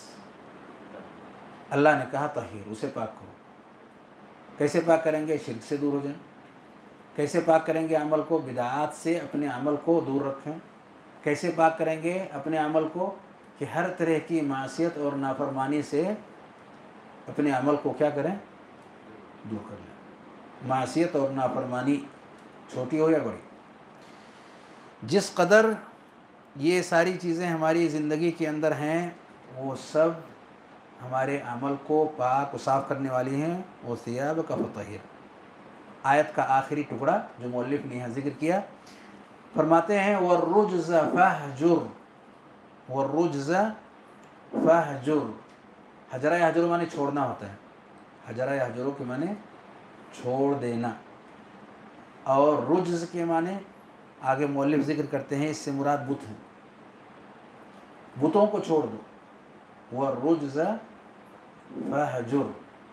अल्लाह ने कहा तहीर, उसे पाक करो। कैसे पाक करेंगे? शिर्क से दूर हो जाएं। कैसे पाक करेंगे अमल को? बिदात से अपने अमल को दूर रखें। कैसे पाक करेंगे अपने अमल को? कि हर तरह की मासियत और नाफरमानी से अपने अमल को क्या करें? दूर कर लें। मासियत और नाफरमानी छोटी हो या बड़ी, जिस कदर ये सारी चीज़ें हमारी ज़िंदगी के अंदर हैं, वो सब हमारे अमल को पाक साफ़ करने वाली हैं। वो सियाब का फतहिर, आयत का आखिरी टुकड़ा जो मुअल्लिफ ने यहाँ जिक्र किया, फरमाते हैं वरुज्ज़ फहजुर, वरुज्ज़ फहजुर, हजरा हजरो माने छोड़ना होता है, हजरा हजरो के माने छोड़ देना। और रुज्ज के माने आगे मौलिफ जिक्र करते हैं, इससे मुराद बुत हैं, बुतों को छोड़ दो। वह रुज्ज फहजुर,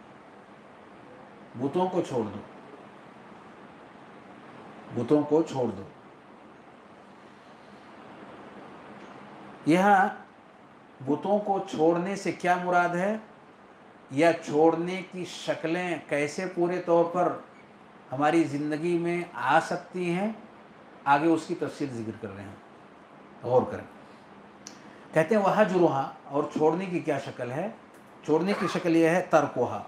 बुतों को छोड़ दो, बुतों को छोड़ दो। यह बुतों को छोड़ने से क्या मुराद है, या छोड़ने की शक्लें कैसे पूरे तौर पर हमारी ज़िंदगी में आ सकती हैं, आगे उसकी तफसील जिक्र कर रहे हैं, गौर करें। कहते हैं वहजुरुहा, और छोड़ने की क्या शक्ल है, छोड़ने की शक्ल यह है तर्कुहा,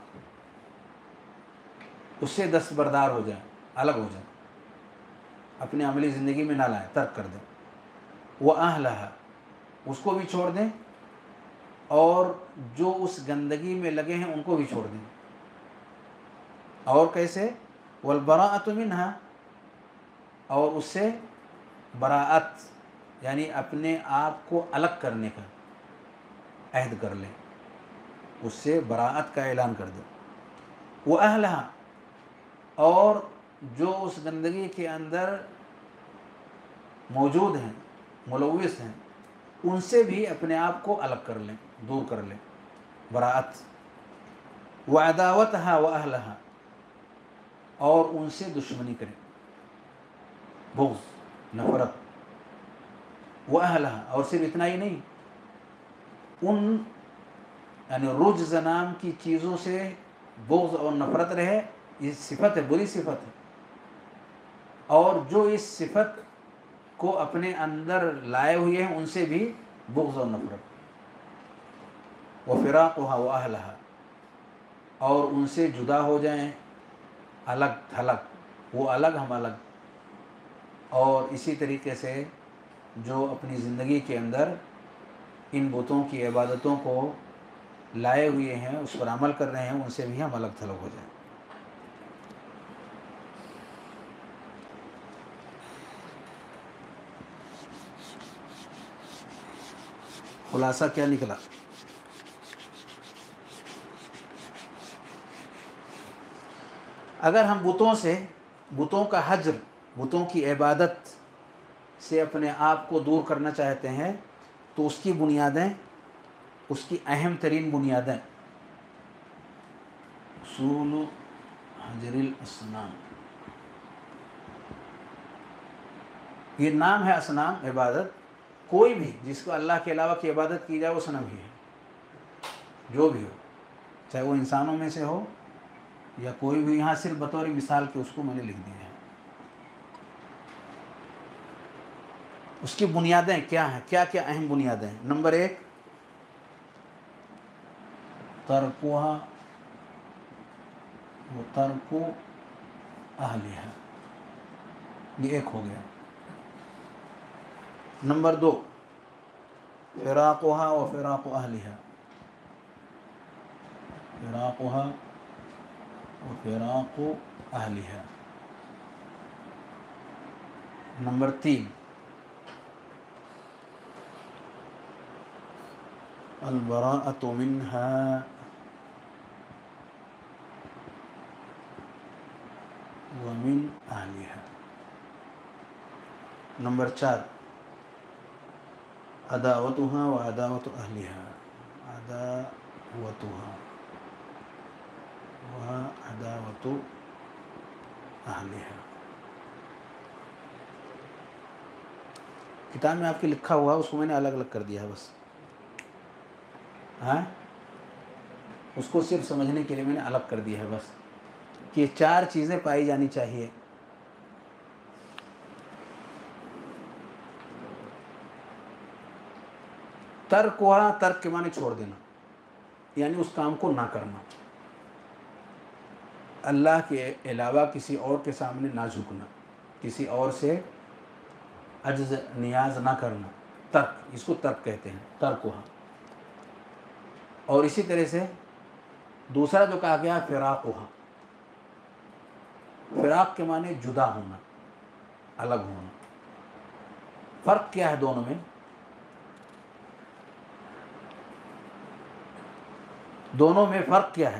उससे दस्तबरदार हो जाए, अलग हो जाए, अपनी अमली ज़िंदगी में ना लाए, तर्क कर दें। वह अहलहा, उसको भी छोड़ दें, और जो उस गंदगी में लगे हैं उनको भी छोड़ दें। और कैसे, वल बराअतु मिन्हा, और उससे बराअत यानी अपने आप को अलग करने का अहद कर लें, उससे बराअत का ऐलान कर दो। वो अहलहा, और जो उस गंदगी के अंदर मौजूद हैं, मुलव्विस हैं, उनसे भी अपने आप को अलग कर लें, दूर कर लें, बराअत। व अदावतहा व अहलहा, और उनसे दुश्मनी करें, बुग़्ज़, नफ़रत। व अहलहा, और सिर्फ इतना ही नहीं, उन यानी रुज्ज़ नाम की चीज़ों से बुग़्ज़ और नफ़रत रहे, ये सिफत है, बुरी सिफत है। और जो इस सिफत को अपने अंदर लाए हुए हैं उनसे भी बुग़्ज़ और नफ़रत। व फ़िराक़ुहा व अहलहा, और उनसे जुदा हो जाएं, अलग थलग, वो अलग हम अलग। और इसी तरीके से जो अपनी ज़िंदगी के अंदर इन बुतों की इबादतों को लाए हुए हैं, उस पर अमल कर रहे हैं, उनसे भी हम अलग थलग हो जाएं। खुलासा क्या निकला, अगर हम बुतों से, बुतों का हज्र, बुतों की इबादत से अपने आप को दूर करना चाहते हैं, तो उसकी बुनियादें, उसकी अहम तरीन बुनियादें, उसूल हजरिल असनाम, ये नाम है असनाम, इबादत। कोई भी जिसको अल्लाह के अलावा की इबादत की जाए वो सनम ही है, जो भी हो, चाहे वो इंसानों में से हो या कोई भी। यहाँ सिर्फ बतौर मिसाल के उसको मैंने लिख दिया है। उसकी बुनियादें क्या हैं, क्या क्या अहम बुनियादें हैं। नंबर एक, तर्कुहा व तर्कु अहलिहा, ये एक हो गया। नंबर दो, फ़िराक़ुहा व फ़िराक़ु अहलिहा, फ़िराक़ुहा व फ़िराक़ु अहलिहा। नंबर तीन, अल बराअतु मिन्हा व मिन अहलिहा। नंबर चार, अदावतुहा व अदावतु अहलिहा, अदावतुहा व अदावतु अहलिहा। किताब में आपके लिखा हुआ, उसको मैंने अलग अलग कर दिया है बस, हाँ, उसको सिर्फ समझने के लिए मैंने अलग कर दिया है बस, कि ये चार चीज़ें पाई जानी चाहिए। तर्क हुआ, तर्क के माने छोड़ देना, यानी उस काम को ना करना, अल्लाह के अलावा किसी और के सामने ना झुकना, किसी और से अज्ज नियाज ना करना, तर्क, इसको तर्क कहते हैं, तर्क हुआ। और इसी तरह से दूसरा जो कहा गया फ़िराक़ हुआ, फ़िराक़ के माने जुदा होना, अलग होना। फ़र्क क्या है दोनों में? دونوں میں فرق کیا ہے؟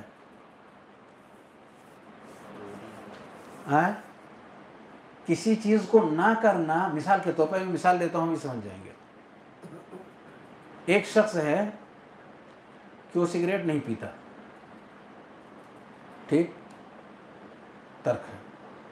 آئے؟ کسی چیز کو نہ کرنا، مثال کے طور پر میں مثال دیتا ہوں، ہم یہ سمجھ جائیں گے. ایک شخص ہے کہ وہ سگریٹ نہیں پیتا، ٹھیک، ترک ہے.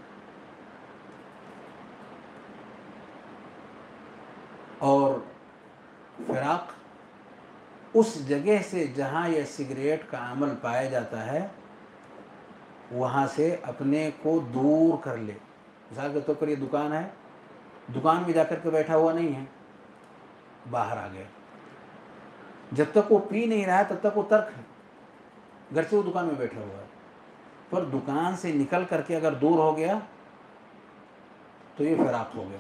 اور فراق اس جگہ سے جہاں یہ سگریٹ کا عمل پایا جاتا ہے وہاں سے اپنے کو دور کر لے. مثال کے طور پر یہ دکان ہے، دکان میں جا کر کے بیٹھا ہوا نہیں ہے، باہر آ گیا. جب تک وہ پی نہیں رہا ہے تب تک وہ ترک ہے، گھر سے وہ دکان میں بیٹھا ہوا ہے. پر دکان سے نکل کر کے اگر دور ہو گیا تو یہ فراق ہو گیا.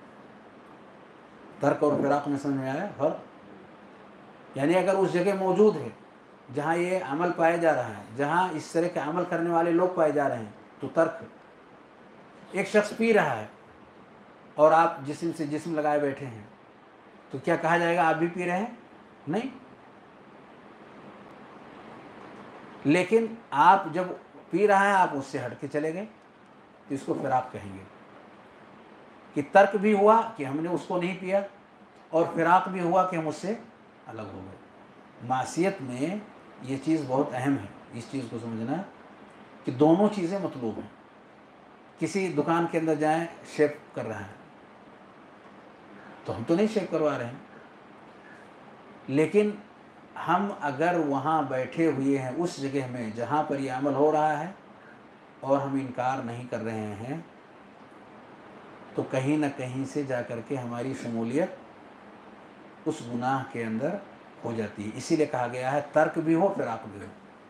ترک اور فراق میں سمجھ میں آیا فرق؟ یعنی اگر اس جگہ موجود ہے جہاں یہ عمل پایا جا رہا ہے، جہاں اس طرح کے عمل کرنے والے لوگ پائے جا رہے ہیں تو ترک. ایک شخص پی رہا ہے اور آپ جسم سے جسم لگائے بیٹھے ہیں تو کیا کہا جائے گا آپ بھی پی رہے ہیں؟ نہیں. لیکن آپ جب پی رہا ہے آپ اس سے ہٹ کے چلے گئے تو اس کو فراق کہیں گے کہ ترک بھی ہوا کہ ہم نے اس کو نہیں پیا، اور فراق بھی ہوا کہ ہم اس سے الگ ہو گئے. معصیت میں یہ چیز بہت اہم ہے، اس چیز کو سمجھنا کہ دونوں چیزیں مطلوب ہیں. کسی دکان کے اندر جائیں، شیپ کر رہا ہے تو ہم تو نہیں شیپ کروا رہے ہیں، لیکن ہم اگر وہاں بیٹھے ہوئے ہیں اس جگہ میں جہاں پر یہ عمل ہو رہا ہے اور ہم انکار نہیں کر رہے ہیں تو کہیں نہ کہیں سے جا کر کے ہماری شمولیت اس گناہ کے اندر ہو جاتی ہے. اسی لیے کہا گیا ہے ترک بھی ہو فراق بھی ہو،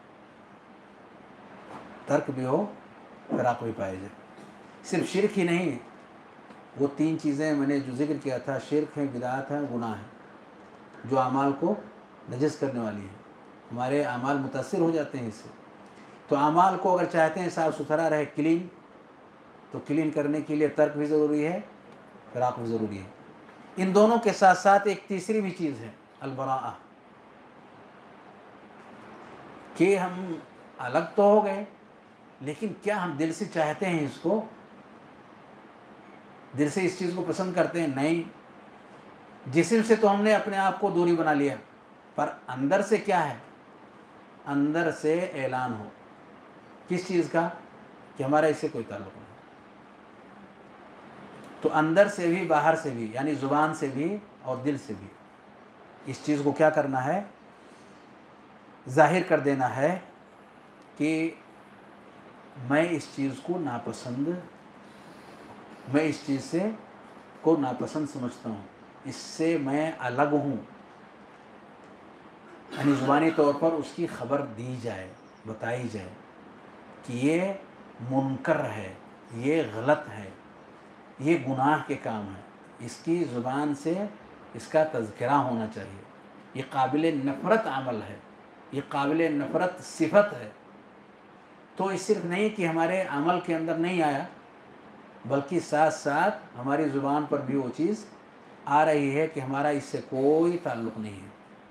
ترک بھی ہو فراق بھی پائے جائے. صرف شرک ہی نہیں، وہ تین چیزیں میں نے جو ذکر کیا تھا، شرک ہے، بدعت ہے، گناہ ہے، جو اعمال کو نجس کرنے والی ہیں. ہمارے اعمال متاثر ہو جاتے ہیں اس سے. تو اعمال کو اگر چاہتے ہیں صاف ستھرا رہے، کلین، تو کلین کرنے کے لیے ترک بھی ضروری ہے، فراق بھی ضروری ہے. ان دونوں کے ساتھ ساتھ ایک تیسری بھی چیز ہے، البراءہ، کہ ہم الگ تو ہو گئے لیکن کیا ہم دل سے چاہتے ہیں اس کو، دل سے اس چیز کو پسند کرتے ہیں؟ نہیں. جسم سے تو ہم نے اپنے آپ کو دوری بنا لیا، پر اندر سے کیا ہے؟ اندر سے اعلان ہو کس چیز کا؟ کہ ہمارا اس سے کوئی تعلق نہیں. تو اندر سے بھی باہر سے بھی، یعنی زبان سے بھی اور دل سے بھی اس چیز کو کیا کرنا ہے؟ ظاہر کر دینا ہے کہ میں اس چیز کو ناپسند، میں اس چیز سے کو ناپسند سمجھتا ہوں، اس سے میں الگ ہوں. یعنی زبانی طور پر اس کی خبر دی جائے، بتائی جائے کہ یہ منکر ہے، یہ غلط ہے، یہ گناہ کے کام ہے. اس کی زبان سے اس کا تذکرہ ہونا چاہیے. یہ قابل نفرت عمل ہے، یہ قابل نفرت صفت ہے. تو اس صرف نہیں کہ ہمارے عمل کے اندر نہیں آیا، بلکہ ساتھ ساتھ ہماری زبان پر بھی وہ چیز آ رہی ہے کہ ہمارا اس سے کوئی تعلق نہیں ہے.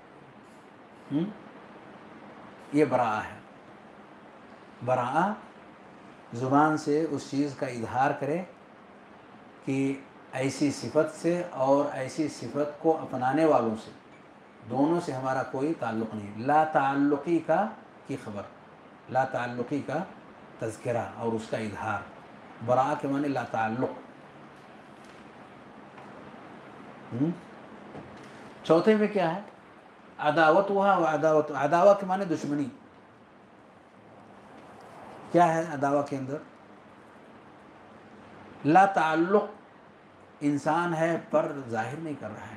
یہ براءہ ہے. براءہ زبان سے اس چیز کا اظہار کرے کہ ایسی صفت سے اور ایسی صفت کو اپنانے والوں سے، دونوں سے ہمارا کوئی تعلق نہیں. لا تعلقی کا کی خبر، لا تعلقی کا تذکرہ اور اس کا اظہار. براءہ کے معنی لا تعلق. چوتھے میں کیا ہے؟ عداوت ہوا و عداوت. عداوت کے معنی دشمنی. کیا ہے عداوت کے اندر؟ لا تعلق انسان ہے پر ظاہر نہیں کر رہا ہے.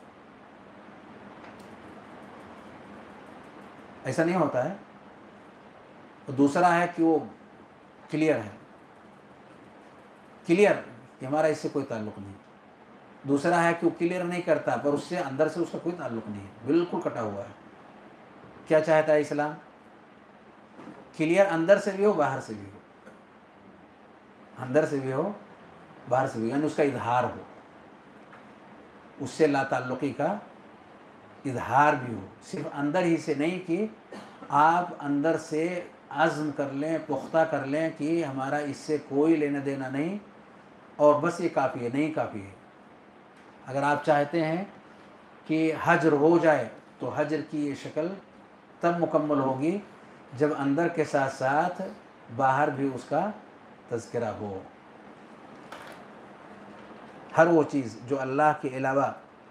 ایسا نہیں ہوتا ہے. دوسرا ہے کہ وہ کلیئر ہے، کلیئر کہ ہمارا اس سے کوئی تعلق نہیں. دوسرا ہے کہ وہ کلیئر نہیں کرتا پر اس سے اندر سے اس کا کوئی تعلق نہیں ہے، بالکل کٹا ہوا ہے. کیا چاہتا ہے اسلام؟ کلیئر اندر سے بھی ہو باہر سے بھی ہو، اندر سے بھی ہو باہر سے بھی ہو، یعنی اس کا اظہار ہو. اس سے لا تعلقی کا اظہار بھی ہو، صرف اندر ہی سے نہیں کہ آپ اندر سے عزم کر لیں، پختہ کر لیں کہ ہمارا اس سے کوئی لینا دینا نہیں اور بس یہ کافی ہے، نہیں کافی ہے۔ اگر آپ چاہتے ہیں کہ حجر ہو جائے تو حجر کی یہ شکل تب مکمل ہوگی جب اندر کے ساتھ ساتھ باہر بھی اس کا تذکرہ ہو۔ ہر وہ چیز جو اللہ کے علاوہ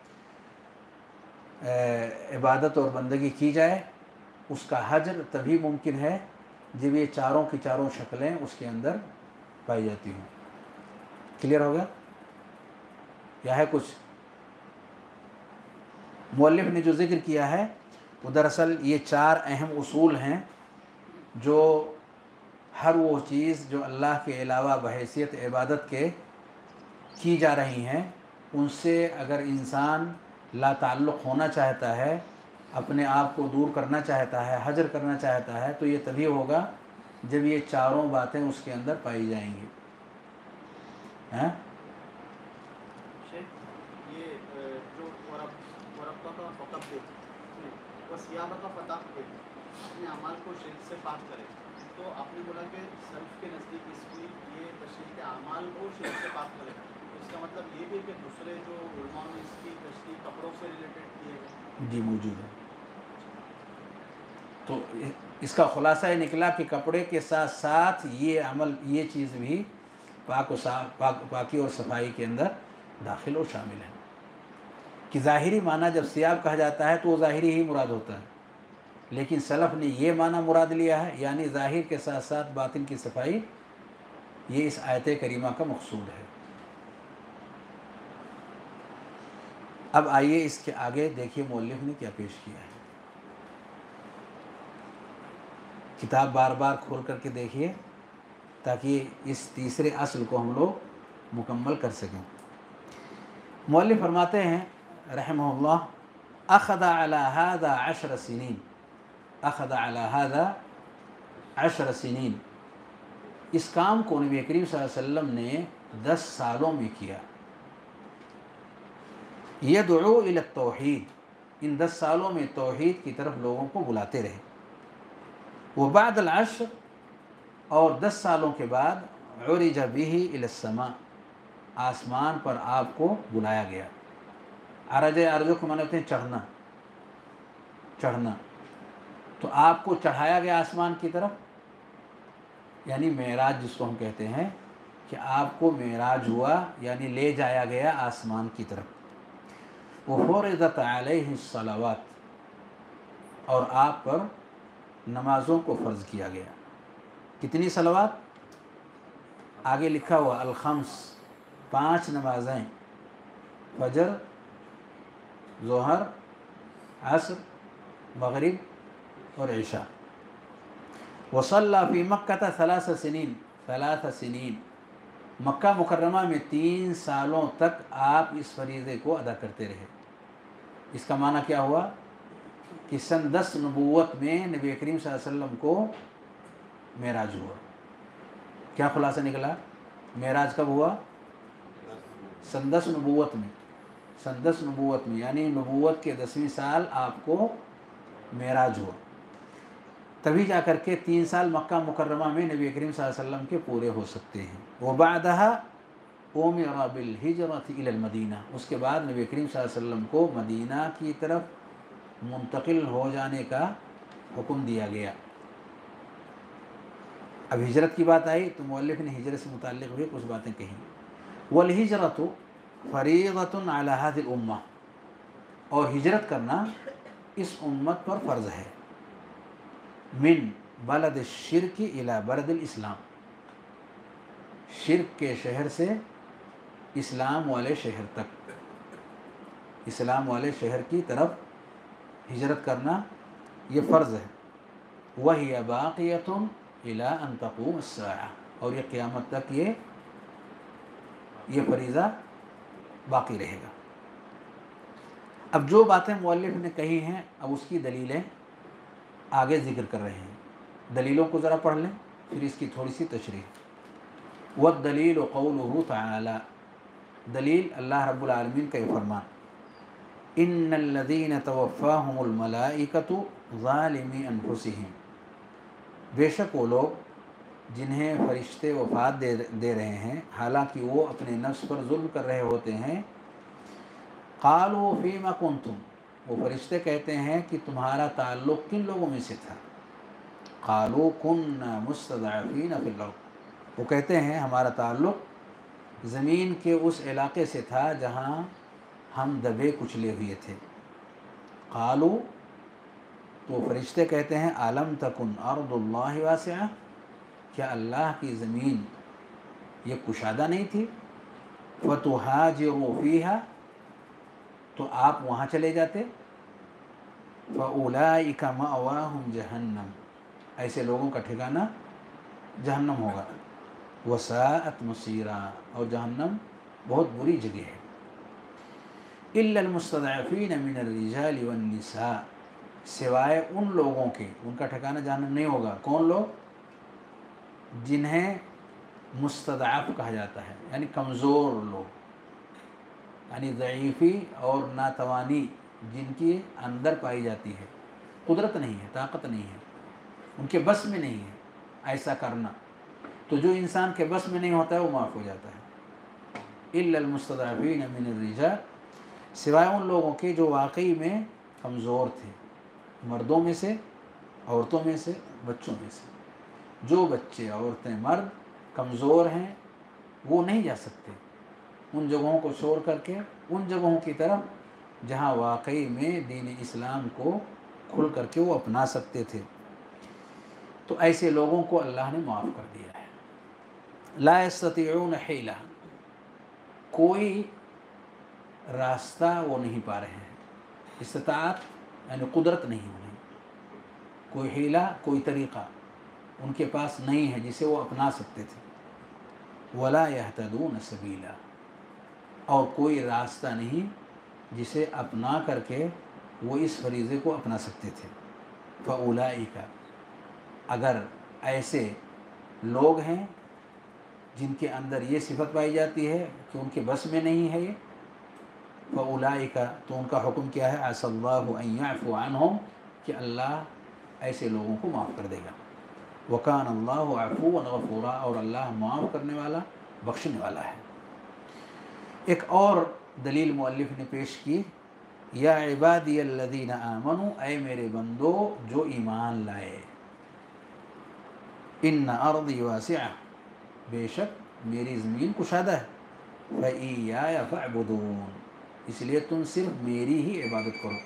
عبادت اور بندگی کی جائے اس کا حجر تبھی ممکن ہے جب یہ چاروں کی چاروں شکلیں اس کے اندر پائی جاتی ہوں۔ کلیئر ہو گیا یا ہے کچھ؟ مؤلف نے جو ذکر کیا ہے وہ دراصل یہ چار اہم اصول ہیں جو ہر وہ چیز جو اللہ کے علاوہ بحیثیت عبادت کے کی جا رہی ہیں ان سے اگر انسان لا تعلق ہونا چاہتا ہے، اپنے آپ کو دور کرنا چاہتا ہے، حجر کرنا چاہتا ہے، تو یہ تبھی ہوگا جب یہ چاروں باتیں اس کے اندر پائی جائیں گی۔ ہاں اپنے اعمال کو شرک سے پاک کرے، تو آپ نے بولا کہ سلف کے نزدیک اس کی یہ تشریح کے اعمال کو شرک سے پاک کرے، اس کا مطلب یہ بھی کہ دوسرے جو علماء نے اس کی تشریح کپڑوں سے ریلیٹڈ کیے ہیں؟ جی موجود ہے۔ تو اس کا خلاصہ یہ نکلا کہ کپڑے کے ساتھ ساتھ یہ عمل، یہ چیز بھی پاک و صاف، پاک پاکی اور صفائی کے اندر داخل اور شامل ہے۔ کہ ظاہری معنی جب ثیاب کہا جاتا ہے تو وہ ظاہری ہی مراد ہوتا ہے، لیکن سلف نے یہ معنی مراد لیا ہے، یعنی ظاہر کے ساتھ ساتھ باطن کی صفائی، یہ اس آیت کریمہ کا مقصود ہے۔ اب آئیے اس کے آگے دیکھیے مؤلف نے کیا پیش کیا ہے۔ کتاب بار بار کھول کر کے دیکھیے تاکہ اس تیسرے اصل کو ہم لوگ مکمل کر سکیں۔ مؤلف فرماتے ہیں رحمہ اللہ: اخذ على هذا عشر سنین، اخذ على هذا عشر سنین، اس کام کو نبی کریم صلی اللہ علیہ وسلم نے دس سالوں میں کیا۔ یدعو الی التوحید، ان دس سالوں میں توحید کی طرف لوگوں کو بلاتے رہے۔ وبعد العشر، اور دس سالوں کے بعد عرج به الی السماء، آسمان پر آپ کو بلایا گیا۔ عرج عرج کو معنی ہوتے ہیں چڑھنا، چڑھنا، تو آپ کو چڑھایا گیا آسمان کی طرف، یعنی معراج جس کو ہم کہتے ہیں کہ آپ کو معراج ہوا، یعنی لے جایا گیا آسمان کی طرف۔ وفرضت علیہ الصلوات، اور آپ پر نمازوں کو فرض کیا گیا۔ کتنی صلوات؟ آگے لکھا ہوا الخمس، پانچ نمازیں، فجر، ظہر، عصر، مغرب اور عشاء۔ وصلی فی مکہ ثلاث سنین، ثلاث سنین، مکہ مکرمہ میں تین سالوں تک آپ اس فریضے کو ادا کرتے رہے۔ اس کا معنی کیا ہوا کہ سن دس نبوت میں نبی کریم صلی اللہ علیہ وسلم کو معراج ہوا۔ کیا خلاصہ نکلا؟ معراج کب ہوا؟ سن دس نبوت میں، سن دس نبوت میں، یعنی نبوت کے دسویں سال آپ کو معراج ہوا، تبھی جا کر کے تین سال مکہ مکرمہ میں نبی کریم صلی اللہ علیہ وسلم کے پورے ہو سکتے ہیں۔ وبعدها امر بالہجرۃ الی المدینہ، اس کے بعد نبی کریم صلی اللہ علیہ وسلم کو مدینہ کی طرف منتقل ہو جانے کا حکم دیا گیا۔ اب ہجرت کی بات آئی تو مؤلف نے ہجرت سے متعلق بھی کچھ باتیں کہیں۔ والہجرۃ فریضۃ علی ہذہ الامہ، اور ہجرت کرنا اس امت پر فرض ہے۔ من بلد الشرک الی بلد الاسلام، شرک کے شہر سے اسلام والے شہر تک، اسلام والے شہر کی طرف ہجرت کرنا یہ فرض ہے۔ وہی باقیۃ الی ان تقوم الساعہ، اور یہ قیامت تک یہ یہ فریضہ باقی رہے گا۔ اب جو باتیں مؤلف نے کہی ہیں اب اس کی دلیلیں آگے ذکر کر رہے ہیں۔ دلیلوں کو ذرا پڑھ لیں پھر اس کی تھوڑی سی تشریح۔ والدلیل قولہ تعالی، دلیل اللہ رب العالمین کا یہ فرمان، ان الذین توفاہم الملائکۃ ظالمی انفسہم، بے شک وہ لوگ جنہیں فرشتے وفات دے دے رہے ہیں حالانکہ وہ اپنے نفس پر ظلم کر رہے ہوتے ہیں، قالوا فیما کنتم، وہ فرشتے کہتے ہیں کہ تمہارا تعلق کن لوگوں میں سے تھا، قالوا كنا مستضعفین فی الارض، وہ کہتے ہیں ہمارا تعلق زمین کے اس علاقے سے تھا جہاں ہم دبے کچلے ہوئے تھے، قالوا، تو فرشتے کہتے ہیں الم تکن ارض اللہ واسعہ، کیا اللہ کی زمین یہ کشادہ نہیں تھی، فتہاجروا فیہا، تو آپ وہاں چلے جاتے، فاولئک مأواہم جہنم، ایسے لوگوں کا ٹھکانہ جہنم ہوگا، وساءت مصیرا، اور جہنم بہت بری جگہ ہے، الا المستضعفین من الرجال والنساء، سوائے ان لوگوں کے، ان کا ٹھکانہ جہنم نہیں ہوگا، کون لوگ؟ جنہیں مستضعف کہا جاتا ہے، یعنی کمزور لوگ، یعنی ضعیفی اور ناتوانی جن کی اندر پائی جاتی ہے، قدرت نہیں ہے، طاقت نہیں ہے، ان کے بس میں نہیں ہے ایسا کرنا، تو جو انسان کے بس میں نہیں ہوتا ہے وہ معاف ہو جاتا ہے، الا المستضعفین من الرجال، سوائے ان لوگوں کے جو واقعی میں کمزور تھے، مردوں میں سے، عورتوں میں سے، بچوں میں سے، جو بچے عورتیں مرد کمزور ہیں وہ نہیں جا سکتے ان جگہوں کو چھوڑ کر کے ان جگہوں کی طرف جہاں واقعی میں دین اسلام کو کھل کر کے وہ اپنا سکتے تھے، تو ایسے لوگوں کو اللہ نے معاف کر دیا ہے، لا یستطیعون حیلہ، کوئی راستہ وہ نہیں پا رہے ہیں، استطاعت یعنی قدرت نہیں انہیں، کوئی حیلہ کوئی طریقہ ان کے پاس نہیں ہے جسے وہ اپنا سکتے تھے، ولا یہتدون سبیلا، اور کوئی راستہ نہیں جسے اپنا کر کے وہ اس فریضے کو اپنا سکتے تھے، فاولئک، اگر ایسے لوگ ہیں جن کے اندر یہ صفت پائی جاتی ہے کہ ان کے بس میں نہیں ہے یہ، فاولئک، تو ان کا حکم کیا ہے، عسى اللہ ان یعفو عنہم، کہ اللہ ایسے لوگوں کو معاف کر دے گا، وکان اللہ عفوا غفورا، اور اللہ معاف کرنے والا بخشنے والا ہے۔ ایک اور دلیل مؤلف نے پیش کی، یا عبادی الذین آمنوا، اے میرے بندو جو ایمان لائے، ان ارضی واسعہ، بے شک میری زمین کشادہ ہے، فاییایا فاعبدون، اس لیے تم صرف میری ہی عبادت کرو،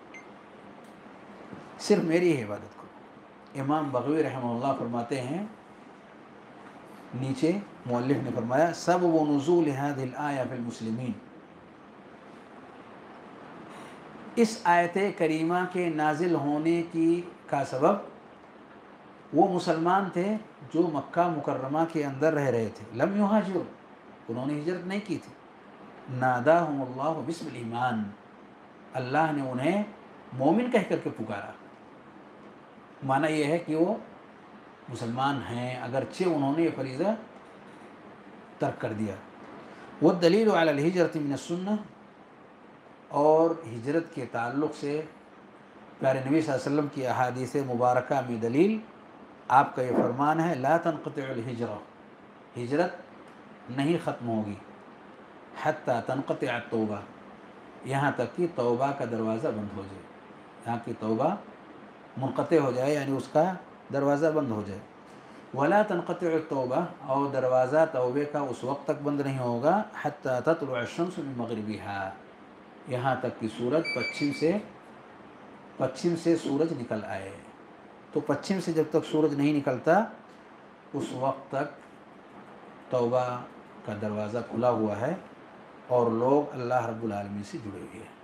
صرف میری ہی عبادت کرو۔ امام بغوی رحمہ اللہ فرماتے ہیں، نیچے مؤلف نے فرمایا سبب نزول هذه الآیہ فی المسلمین، اس آیت کریمہ کے نازل ہونے کی کا سبب وہ مسلمان تھے جو مکہ مکرمہ کے اندر رہ رہے تھے، لم یہاجروا، انہوں نے ہجرت نہیں کی تھی، ناداہم اللہ باسم الایمان، اللہ نے انہیں مومن کہہ کر کے پکارا، معنی یہ ہے کہ وہ مسلمان ہیں اگرچہ انہوں نے یہ فریضہ ترک کر دیا۔ والدلیل علی الہجرۃ من السنہ، اور ہجرت کے تعلق سے پیارے نبی صلی اللہ علیہ وسلم کی احادیث مبارکہ میں دلیل آپ کا یہ فرمان ہے، لا تنقطع الہجرہ، ہجرت نہیں ختم ہوگی، حتی تنقطع التوبہ، یہاں تک کہ توبہ کا دروازہ بند ہو جائے، یہاں کی توبہ منقطع ہو جائے یعنی اس کا دروازہ بند ہو جائے، ولا تنقطع التوبہ، اور دروازہ توبے کا اس وقت تک بند نہیں ہوگا، حتی تطلع الشمس من مغربها، یہاں تک کہ سورج پچھم سے پچھم سے سورج نکل آئے، تو پچھم سے جب تک سورج نہیں نکلتا اس وقت تک توبہ کا دروازہ کھلا ہوا ہے اور لوگ اللہ رب العالمین سے جڑے ہوئے ہیں۔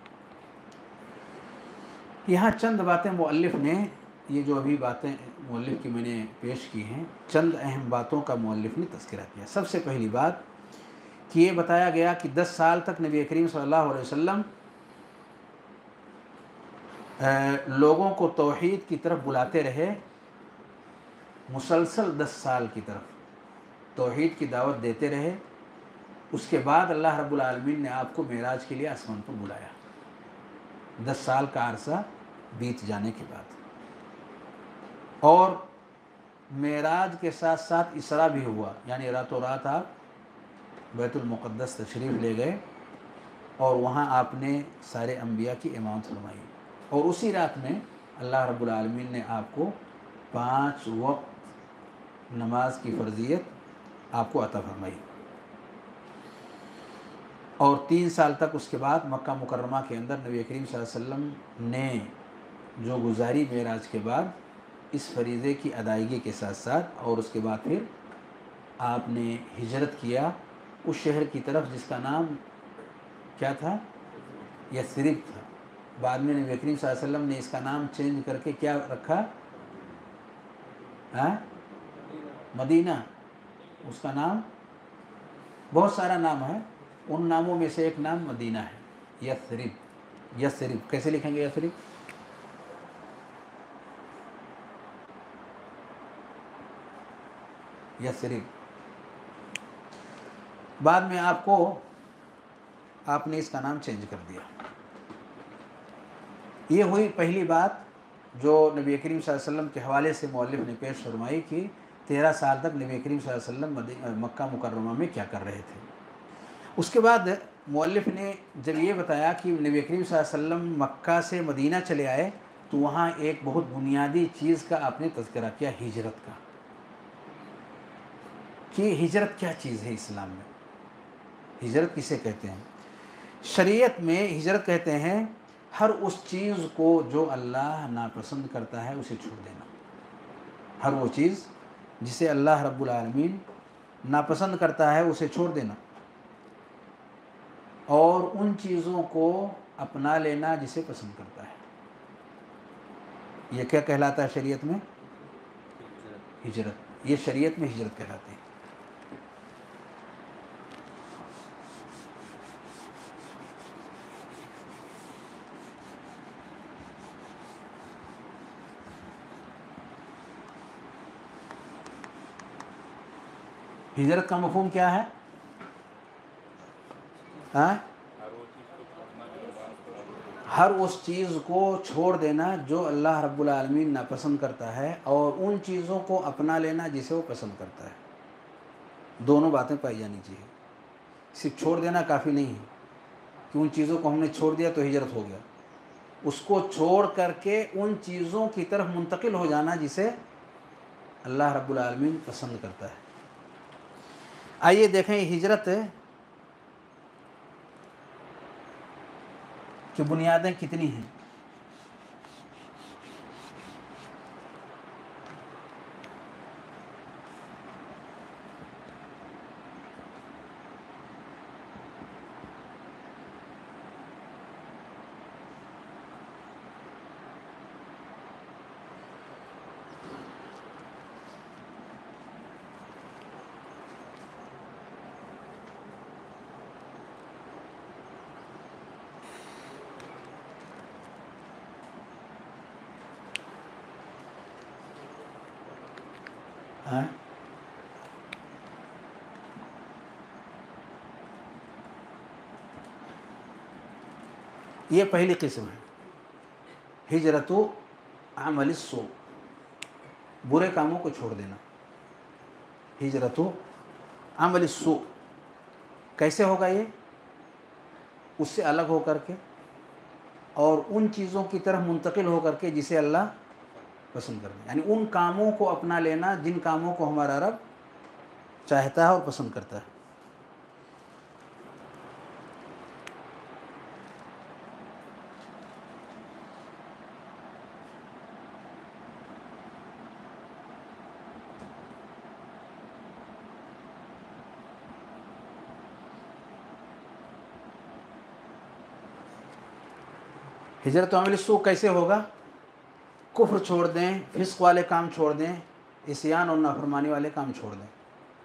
یہاں چند باتیں مؤلف نے، یہ جو ابھی باتیں مؤلف کی میں نے پیش کی ہیں، چند اہم باتوں کا مؤلف نے تذکرہ کیا۔ سب سے پہلی بات کہ یہ بتایا گیا کہ دس سال تک نبی کریم صلی اللہ علیہ وسلم لوگوں کو توحید کی طرف بلاتے رہے، مسلسل دس سال کی طرف توحید کی دعوت دیتے رہے، اس کے بعد اللہ رب العالمین نے آپ کو معراج کے لیے آسمان پر بلایا، दस साल का अरसा बीत जाने के बाद। और मेराज के साथ साथ इसरा भी हुआ, यानी रातों रात आप बैतुल मुक़द्दस तशरीफ़ ले गए और वहाँ आपने सारे अम्बिया की इमामत फरमाई। और उसी रात में अल्लाह रब्बुल आलमीन ने आपको पाँच वक्त नमाज की फ़र्ज़ियत आपको अता फरमाई। और तीन साल तक उसके बाद मक्का मुकर्रमा के अंदर नबी करीम सल्लल्लाहु अलैहि वसल्लम ने जो गुजारी मेराज के बाद, इस फरीज़े की अदायगी के साथ साथ, और उसके बाद फिर आपने हिजरत किया उस शहर की तरफ जिसका नाम क्या था? यथरिब था। बाद में नबी करीम सल्लल्लाहु अलैहि वसल्लम ने इसका नाम चेंज करके क्या रखा? हाँ, मदीना। उसका नाम, बहुत सारा नाम है, उन नामों में से एक नाम मदीना है, यथरिब। यथरिब कैसे लिखेंगे? यथरिब यथरिब। बाद में आपको आपने इसका नाम चेंज कर दिया। ये हुई पहली बात जो नबी करीम सल्लल्लाहु अलैहि वसल्लम के हवाले से मौलिफ ने पेश फरमाई कि तेरह साल तक नबी करीम सल्लल्लाहु अलैहि वसल्लम मक्का मुकर्रमा में क्या कर रहे थे। उसके बाद मौलिफ ने जब ये बताया कि नबी करीम सल्लल्लाहु अलैहि वसल्लम मक्का से मदीना चले आए तो वहाँ एक बहुत बुनियादी चीज़ का आपने तज़किरा किया, हिजरत का, कि हिजरत क्या चीज़ है इस्लाम में। हिजरत किसे कहते हैं? शरीयत में हिजरत कहते हैं हर उस चीज़ को जो अल्लाह नापसंद करता है उसे छोड़ देना। हर वो चीज़ जिसे अल्लाह रब्बुल आलमीन नापसंद करता है उसे छोड़ देना, और उन चीज़ों को अपना लेना जिसे पसंद करता है। ये क्या कहलाता है शरीयत में? हिजरत। ये शरीयत में हिजरत कहलाती है। हिजरत का मफ़हूम क्या है? हाँ? हर उस चीज़ को छोड़ देना जो अल्लाह रब्बुल आलमीन नापसंद करता है, और उन चीज़ों को अपना लेना जिसे वो पसंद करता है। दोनों बातें पाई जानी चाहिए। सिर्फ छोड़ देना काफ़ी नहीं है कि उन चीज़ों को हमने छोड़ दिया तो हिजरत हो गया। उसको छोड़ करके उन चीज़ों की तरफ मुंतकिल हो जाना जिसे अल्लाह रब्बुल आलमीन पसंद करता है। आइए देखें हिजरत की बुनियादें कितनी हैं। हाँ? ये पहली किस्म है, हिजरतु अमल सू, बुरे कामों को छोड़ देना। हिजरतु अमल सू कैसे होगा? ये उससे अलग हो करके और उन चीज़ों की तरफ मुंतकिल हो करके जिसे अल्लाह पसंद करते हैं, यानी उन कामों को अपना लेना जिन कामों को हमारा रब चाहता है और पसंद करता है। हिजरत अमल सू कैसे होगा? कुफ्र छोड़ दें, फिस्क वाले काम छोड़ दें, इस्यान और नाफरमानी वाले काम छोड़ दें।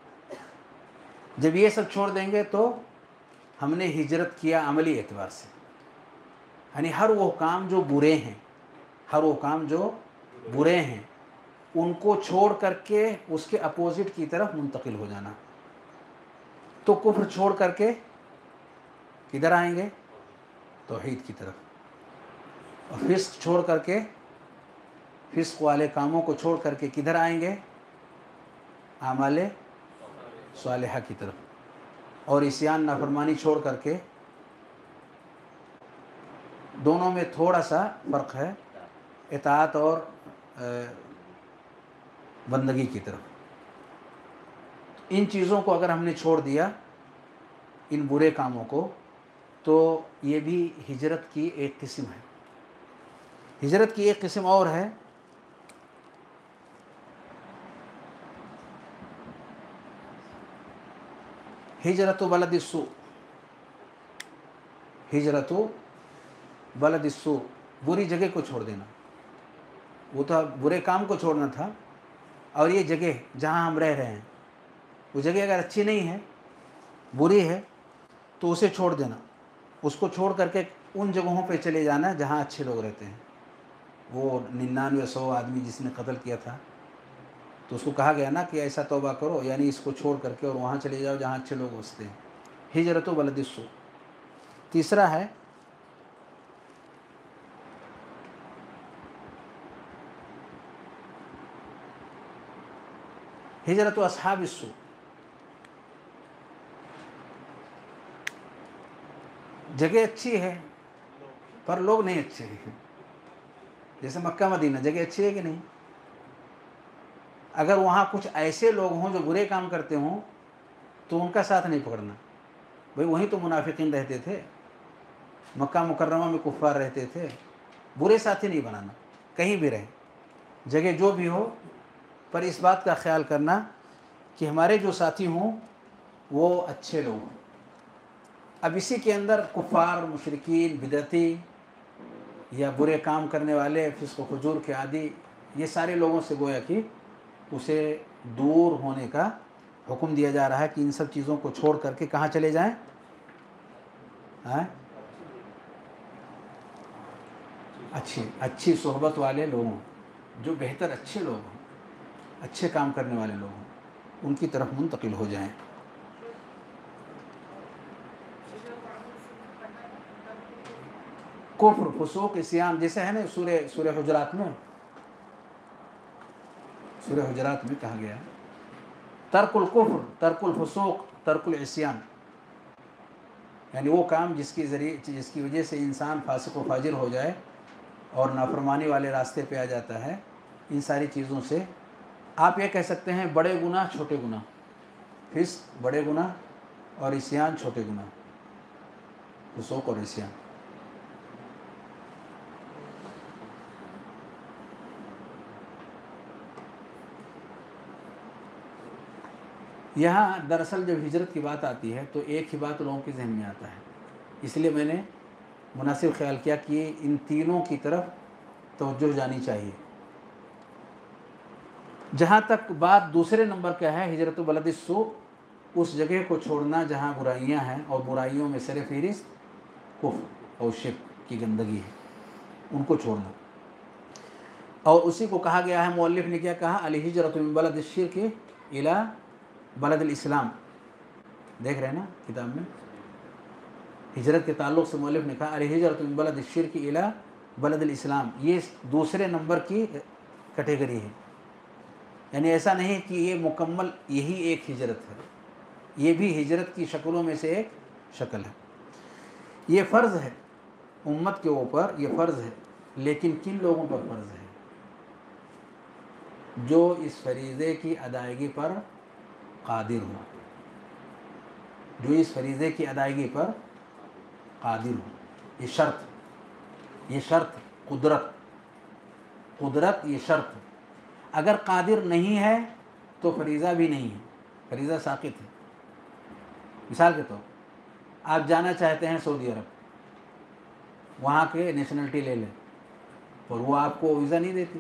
जब ये सब छोड़ देंगे तो हमने हिजरत किया अमली एतबार से, यानी हर वो काम जो बुरे हैं, हर वो काम जो बुरे हैं उनको छोड़ करके उसके अपोजिट की तरफ मुंतकिल हो जाना। तो कुफ्र छोड़ करके किधर आएंगे? तौहीद की तरफ। और फिस्क छोड़ करके, फिस्क वाले कामों को छोड़ करके किधर आएंगे? आमाले सालिहा की तरफ। और इस्यान नाफरमानी छोड़ करके, दोनों में थोड़ा सा फ़र्क है, इताअत और बंदगी की तरफ। इन चीज़ों को अगर हमने छोड़ दिया, इन बुरे कामों को, तो ये भी हिजरत की एक किस्म है। हिजरत की एक किस्म और है, हिजरत बलदिस्सू। हिजरत बलदिस्सू, बुरी जगह को छोड़ देना। वो तो बुरे काम को छोड़ना था, और ये जगह जहाँ हम रह रहे हैं, वो जगह अगर अच्छी नहीं है, बुरी है, तो उसे छोड़ देना। उसको छोड़ करके उन जगहों पे चले जाना जहाँ अच्छे लोग रहते हैं। वो निन्यानवे सौ आदमी जिसने कत्ल किया था, तो उसको कहा गया ना कि ऐसा तौबा करो, यानी इसको छोड़ करके और वहाँ चले जाओ जहाँ अच्छे लोग बसते हैं। हिजरत बलदिस्सू। तीसरा है हिजरत अस्हाबिस्सू। जगह अच्छी है पर लोग नहीं अच्छे हैं। जैसे मक्का मदीना, जगह अच्छी है कि नहीं? अगर वहाँ कुछ ऐसे लोग हों जो बुरे काम करते हों, तो उनका साथ नहीं पकड़ना। भाई वहीं तो मुनाफिकीन रहते थे, मक्का मुकर्रमा में कुफ़ार रहते थे। बुरे साथी नहीं बनाना, कहीं भी रहे, जगह जो भी हो, पर इस बात का ख्याल करना कि हमारे जो साथी हों वो अच्छे लोग हों। अब इसी के अंदर कुफ़ार, मुशरिकीन, बिदअती या बुरे काम करने वाले, फिस्क फजूर के आदि, ये सारे लोगों से गोया कि उसे दूर होने का हुक्म दिया जा रहा है कि इन सब चीज़ों को छोड़ करके कहाँ चले जाएं? हाँ? अच्छी अच्छी सोहबत वाले लोगों, जो बेहतर अच्छे लोग हों, अच्छे काम करने वाले लोग हों, उनकी तरफ मुंतकिल हो जाएं। कुफ्र, फुसूक, इस्यान, जैसे है ना सूरे सूरे हुजरात में, सूरे हुजरात में कहा गया तरकुल कुफ्र, तरकुल फुसूक, तरकुल इस्यान, यानी वो काम जिसकी ज़रिए जिसकी वजह से इंसान फासिक व फाजिर हो जाए और नाफरमानी वाले रास्ते पे आ जाता है। इन सारी चीज़ों से आप ये कह सकते हैं बड़े गुनाह, छोटे गुनाह। फिस्क बड़े गुनाह और इस्यान छोटे गुनाह, फुसूक और इस्यान। यहाँ दरअसल जब हिजरत की बात आती है तो एक ही बात लोगों के जहन में आता है, इसलिए मैंने मुनासिब ख्याल किया कि इन तीनों की तरफ तवज्जो जानी चाहिए। जहाँ तक बात दूसरे नंबर का है, हिजरत बलदिस्सू, उस जगह को छोड़ना जहाँ बुराइयाँ हैं, और बुराइयों में सर फहरिस्त कुफ्र और शिर्क की गंदगी है, उनको छोड़ना। और उसी को कहा गया है, मुअल्लिफ ने क्या कहा, अल हिजरत मिन बलद शिर्क इला बलद इस्लाम। देख रहे हैं ना किताब में, हिजरत के ताल्लुक़ से मुअल्लिफ ने कहा अल हिजरत मिन बलद शिर्क इला बलद इस्लाम, ये दूसरे नंबर की कैटेगरी है। यानी ऐसा नहीं कि ये मुकम्मल यही एक हिजरत है, ये भी हिजरत की शक्लों में से एक शक्ल है। ये फ़र्ज़ है उम्मत के ऊपर, ये फ़र्ज़ है, लेकिन किन लोगों पर फ़र्ज़ है? जो इस फरीज़े की अदायगी पर कादिर हो, जो इस फरीज़े की अदायगी पर कादिर हो। ये शर्त, ये शर्त कुदरत, कुदरत ये शर्त। अगर कादिर नहीं है तो फरीज़ा भी नहीं है, फरीज़ा साक़ित है। मिसाल के तौर, आप जाना चाहते हैं सऊदी अरब, वहाँ के नेशनलिटी ले लें, और वो आपको वीज़ा नहीं देती,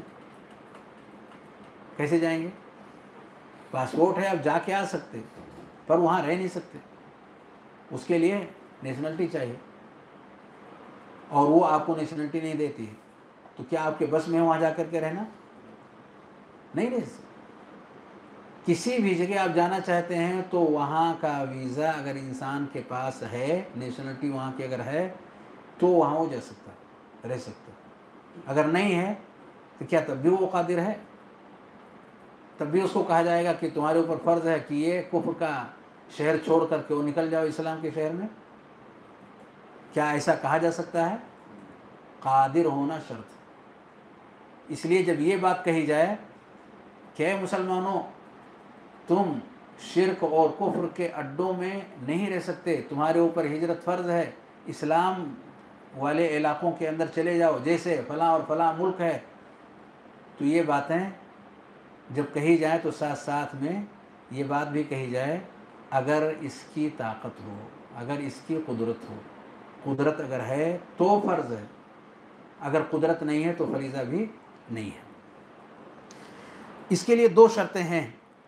कैसे जाएंगे? पासपोर्ट है, आप जाके आ सकते, पर वहाँ रह नहीं सकते, उसके लिए नेशनलिटी चाहिए, और वो आपको नेशनलिटी नहीं देती है, तो क्या आपके बस में वहाँ जा कर के रहना? नहीं रह सकते। किसी भी जगह आप जाना चाहते हैं तो वहाँ का वीज़ा अगर इंसान के पास है, नेशनलिटी वहाँ की अगर है, तो वहाँ वो जा सकता है, रह सकता है। اگر نہیں ہے تو کیا تب بھی وہ قادر ہے؟ تب بھی اس کو کہا جائے گا کہ تمہارے اوپر فرض ہے کہ یہ کفر کا شہر چھوڑ کر کے وہ نکل جاؤ اسلام کے شہر میں؟ کیا ایسا کہا جا سکتا ہے؟ قادر ہونا شرط ہے۔ اس لیے جب یہ بات کہی جائے کہ اے مسلمانوں، تم شرک اور کفر کے اڈوں میں نہیں رہ سکتے، تمہارے اوپر ہجرت فرض ہے، اسلام والے علاقوں کے اندر چلے جاؤ، جیسے فلاں اور فلاں ملک ہے، تو یہ باتیں جب کہی جائیں تو ساتھ ساتھ میں یہ بات بھی کہی جائے اگر اس کی طاقت ہو، اگر اس کی قدرت ہو۔ قدرت اگر ہے تو فرض ہے، اگر قدرت نہیں ہے تو فریضہ بھی نہیں ہے۔ اس کے لیے دو شرطیں ہیں۔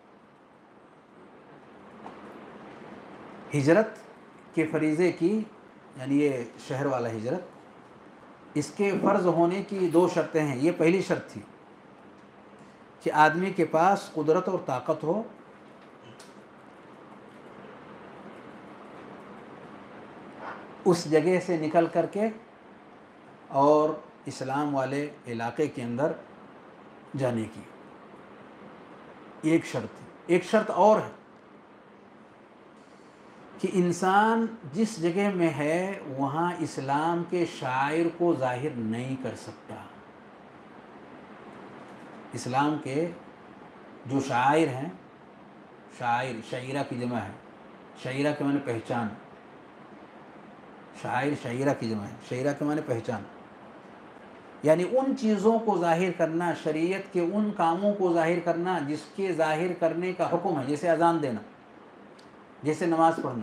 ہجرت کے فریضے کی، یعنی یہ شہر والا ہجرت، اس کے فرض ہونے کی دو شرطیں ہیں۔ یہ پہلی شرط تھی کہ آدمی کے پاس قدرت اور طاقت ہو، اس جگہ سے نکل کر کے اور اسلام والے علاقے کے اندر جانے کی ایک شرط ہے۔ ایک شرط اور ہے کہ انسان جس جگہ میں ہے وہاں اسلام کے شعائر کو ظاہر نہیں کر سکتا۔ اسلام کے جو شعائر ہیں، شعائر شعیرہ کی جمع ہے، شعیرہ کے معنی پہچان، شعائر شعیرہ کی جمع ہے، شعیرہ کے معنی پہچان، یعنی ان چیزوں کو ظاہر کرنا، شریعت کے ان کاموں کو ظاہر کرنا جس کے ظاہر کرنے کا حکم ہے، جیسے اذان دینا، جیسے نماز پڑھنا،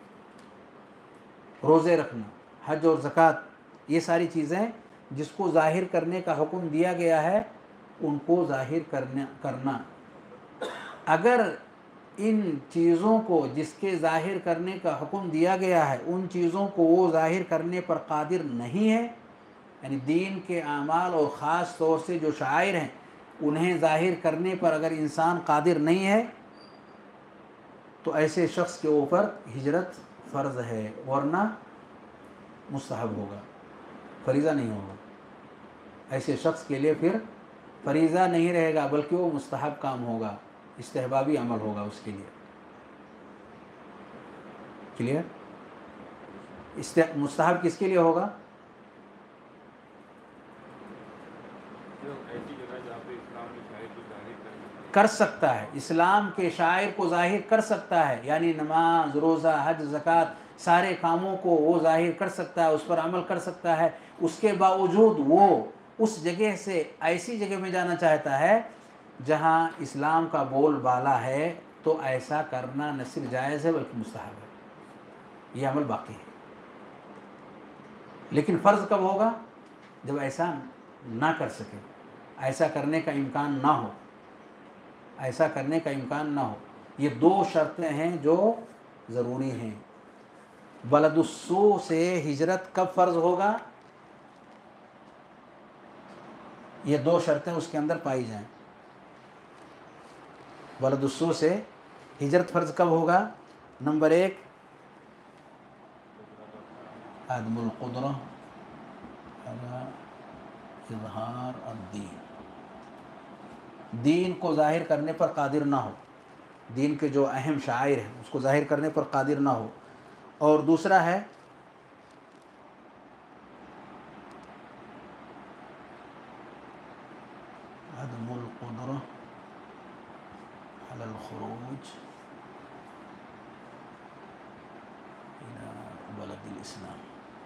روزے رکھنا، حج اور زکوٰۃ، یہ ساری چیزیں جس کو ظاہر کرنے کا حکم دیا گیا ہے ان کو ظاہر کرنا کرنا اگر ان چیزوں کو جس کے ظاہر کرنے کا حکم دیا گیا ہے ان چیزوں کو وہ ظاہر کرنے پر قادر نہیں ہے، یعنی دین کے اعمال اور خاص طور سے جو شعائر ہیں انہیں ظاہر کرنے پر اگر انسان قادر نہیں ہے تو ایسے شخص کے اوپر ہجرت فرض ہے، ورنہ مستحب ہوگا، فریضہ نہیں ہوگا۔ ایسے شخص کے لیے پھر فریضہ نہیں رہے گا بلکہ وہ مستحب کام ہوگا، استحبابی عمل ہوگا اس کے لیے۔ کلیئر؟ مستحب کس کے لیے ہوگا؟ کر سکتا ہے، اسلام کے شاعر کو ظاہر کر سکتا ہے، یعنی نماز، روزہ، حج، زکوٰۃ، سارے کاموں کو وہ ظاہر کر سکتا ہے، اس پر عمل کر سکتا ہے، اس کے باوجود وہ اس جگہ سے ایسی جگہ میں جانا چاہتا ہے جہاں اسلام کا بول بالا ہے، تو ایسا کرنا نہ صرف جائز ہے بلکہ مستحب ہے، یہ عمل باقی ہے۔ لیکن فرض کب ہوگا؟ جب ایسا نہ کر سکے، ایسا کرنے کا امکان نہ ہو، ایسا کرنے کا امکان نہ ہو۔ یہ دو شرطیں ہیں جو ضروری ہیں۔ بلد السوء سے ہجرت کب فرض ہوگا؟ یہ دو شرطیں اس کے اندر پائی جائیں۔ بلد السوء سے ہجرت فرض کب ہوگا؟ نمبر ایک، عدم القدرہ علی اظہار الدین، دین کو ظاہر کرنے پر قادر نہ ہو، دین کے جو اہم شعائر ہیں اس کو ظاہر کرنے پر قادر نہ ہو۔ اور دوسرا ہے عدم القدرہ علی الخروج الی بلد الاسلام،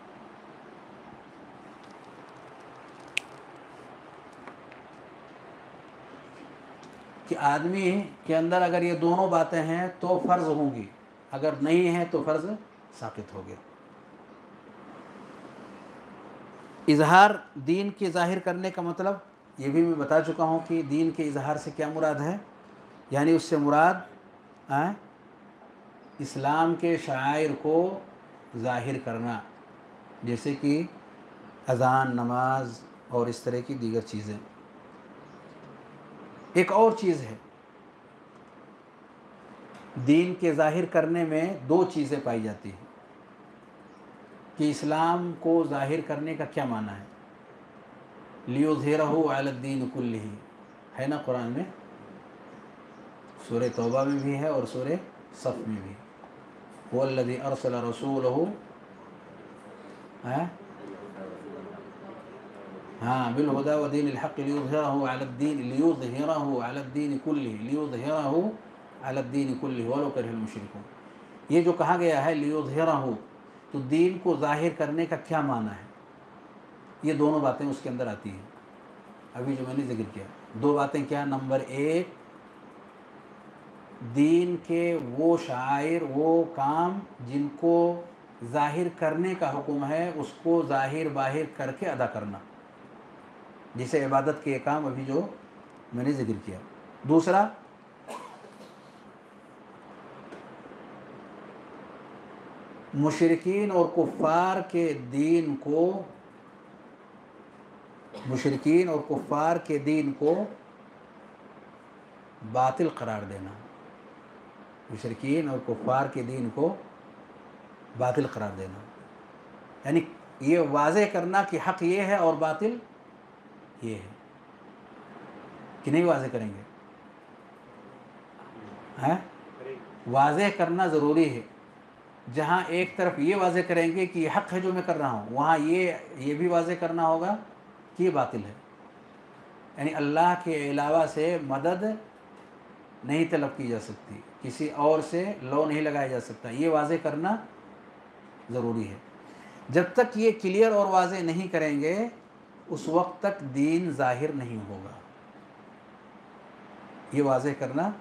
کہ آدمی کے اندر اگر یہ دونوں باتیں ہیں تو فرض ہوں گی، اگر نہیں ہے تو فرض ساقط ہو گیا۔ اظہار دین کے ظاہر کرنے کا مطلب یہ بھی میں بتا چکا ہوں کہ دین کے اظہار سے کیا مراد ہے، یعنی اس سے مراد آئے اسلام کے شعائر کو ظاہر کرنا، جیسے کہ اذان، نماز اور اس طرح کی دیگر چیزیں۔ ایک اور چیز ہے، دین کے ظاہر کرنے میں دو چیزیں پائی جاتی ہیں کہ اسلام کو ظاہر کرنے کا کیا معنی ہے۔ लियुज़हिरहु अलद्दीन कुल्लिही, है ना कुरान में, सूरह तौबा में भी है और सूरह सफ में भी। हुवल्लज़ी अरसल रसूलहु, हाँ, बिलहुदा व दीनिल हक़्क़ि लियुज़हिरहु अलद्दीन लियुज़हिरहु अलद्दीन कुल्लिही लियुज़हिरहु अलद्दीन कुल्लिही वलो करिहल मुशरिकून। ये जो कहा गया है लियुज़हिरहु, तो दीन को ज़ाहिर करने का क्या माना है, ये दोनों बातें उसके अंदर आती हैं। अभी जो मैंने जिक्र किया दो बातें क्या, नंबर एक, दीन के वो शायर वो काम जिनको ज़ाहिर करने का हुक्म है उसको ज़ाहिर बाहिर करके अदा करना, जैसे इबादत के काम अभी जो मैंने जिक्र किया। दूसरा, मुशरिकीन और कुफ़ार के दीन को मुशरिकीन और कुफ़ार के दीन को बातिल करार देना, मुशरिकीन और कुफ़ार के दीन को बातिल करार देना, यानी ये वाज़े करना कि हक़ ये है और बातिल ये है, कि नहीं वाज़े करेंगे, हैं? वाज़े करना ज़रूरी है। जहाँ एक तरफ ये वाज़े करेंगे कि ये हक़ है जो मैं कर रहा हूँ, वहाँ ये ये भी वाज़े करना होगा कि ये बातिल है, यानी अल्लाह के अलावा से मदद नहीं तलब की जा सकती, किसी और से लो नहीं लगाया जा सकता, ये वाज़े करना ज़रूरी है। जब तक ये क्लियर और वाज़े नहीं करेंगे उस वक्त तक दीन ज़ाहिर नहीं होगा। ये वाज़े करना,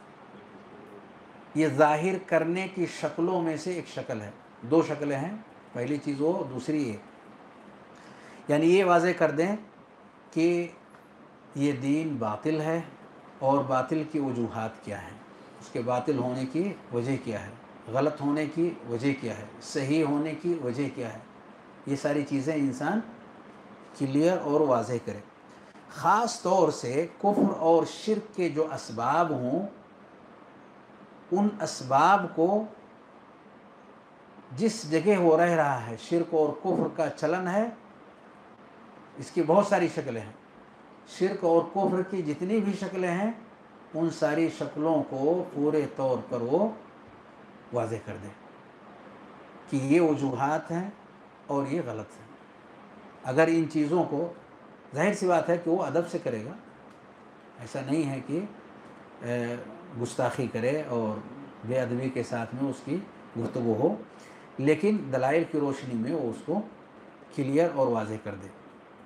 ये ज़ाहिर करने की शक्लों में से एक शक्ल है, दो शक्लें हैं, पहली चीज़ वो, दूसरी ये, यानी ये वाज़े कर दें कि ये दीन बातिल है और बातिल की वजूहात क्या हैं, उसके बातिल होने की वजह क्या है, गलत होने की वजह क्या है, सही होने की वजह क्या है, ये सारी चीज़ें इंसान क्लियर और वाज़े करे। ख़ास तौर से कुफ्र और शिर्क के जो असबाब हों, उन असबाब को जिस जगह वो रह रहा है, शिर्क और कुफ्र का चलन है, इसकी बहुत सारी शक्लें हैं, शिर्क और कुफ्र की जितनी भी शक्लें हैं उन सारी शक्लों को पूरे तौर पर वो वाज़े कर दे कि ये वजूहात हैं और ये गलत है। अगर इन चीज़ों को, जाहिर सी बात है कि वो अदब से करेगा, ऐसा नहीं है कि गुस्ताखी करे और बेअदबी के साथ में उसकी गुफ्तगू हो, लेकिन दलाइल की रोशनी में वो उसको क्लियर और वाज़े कर दे।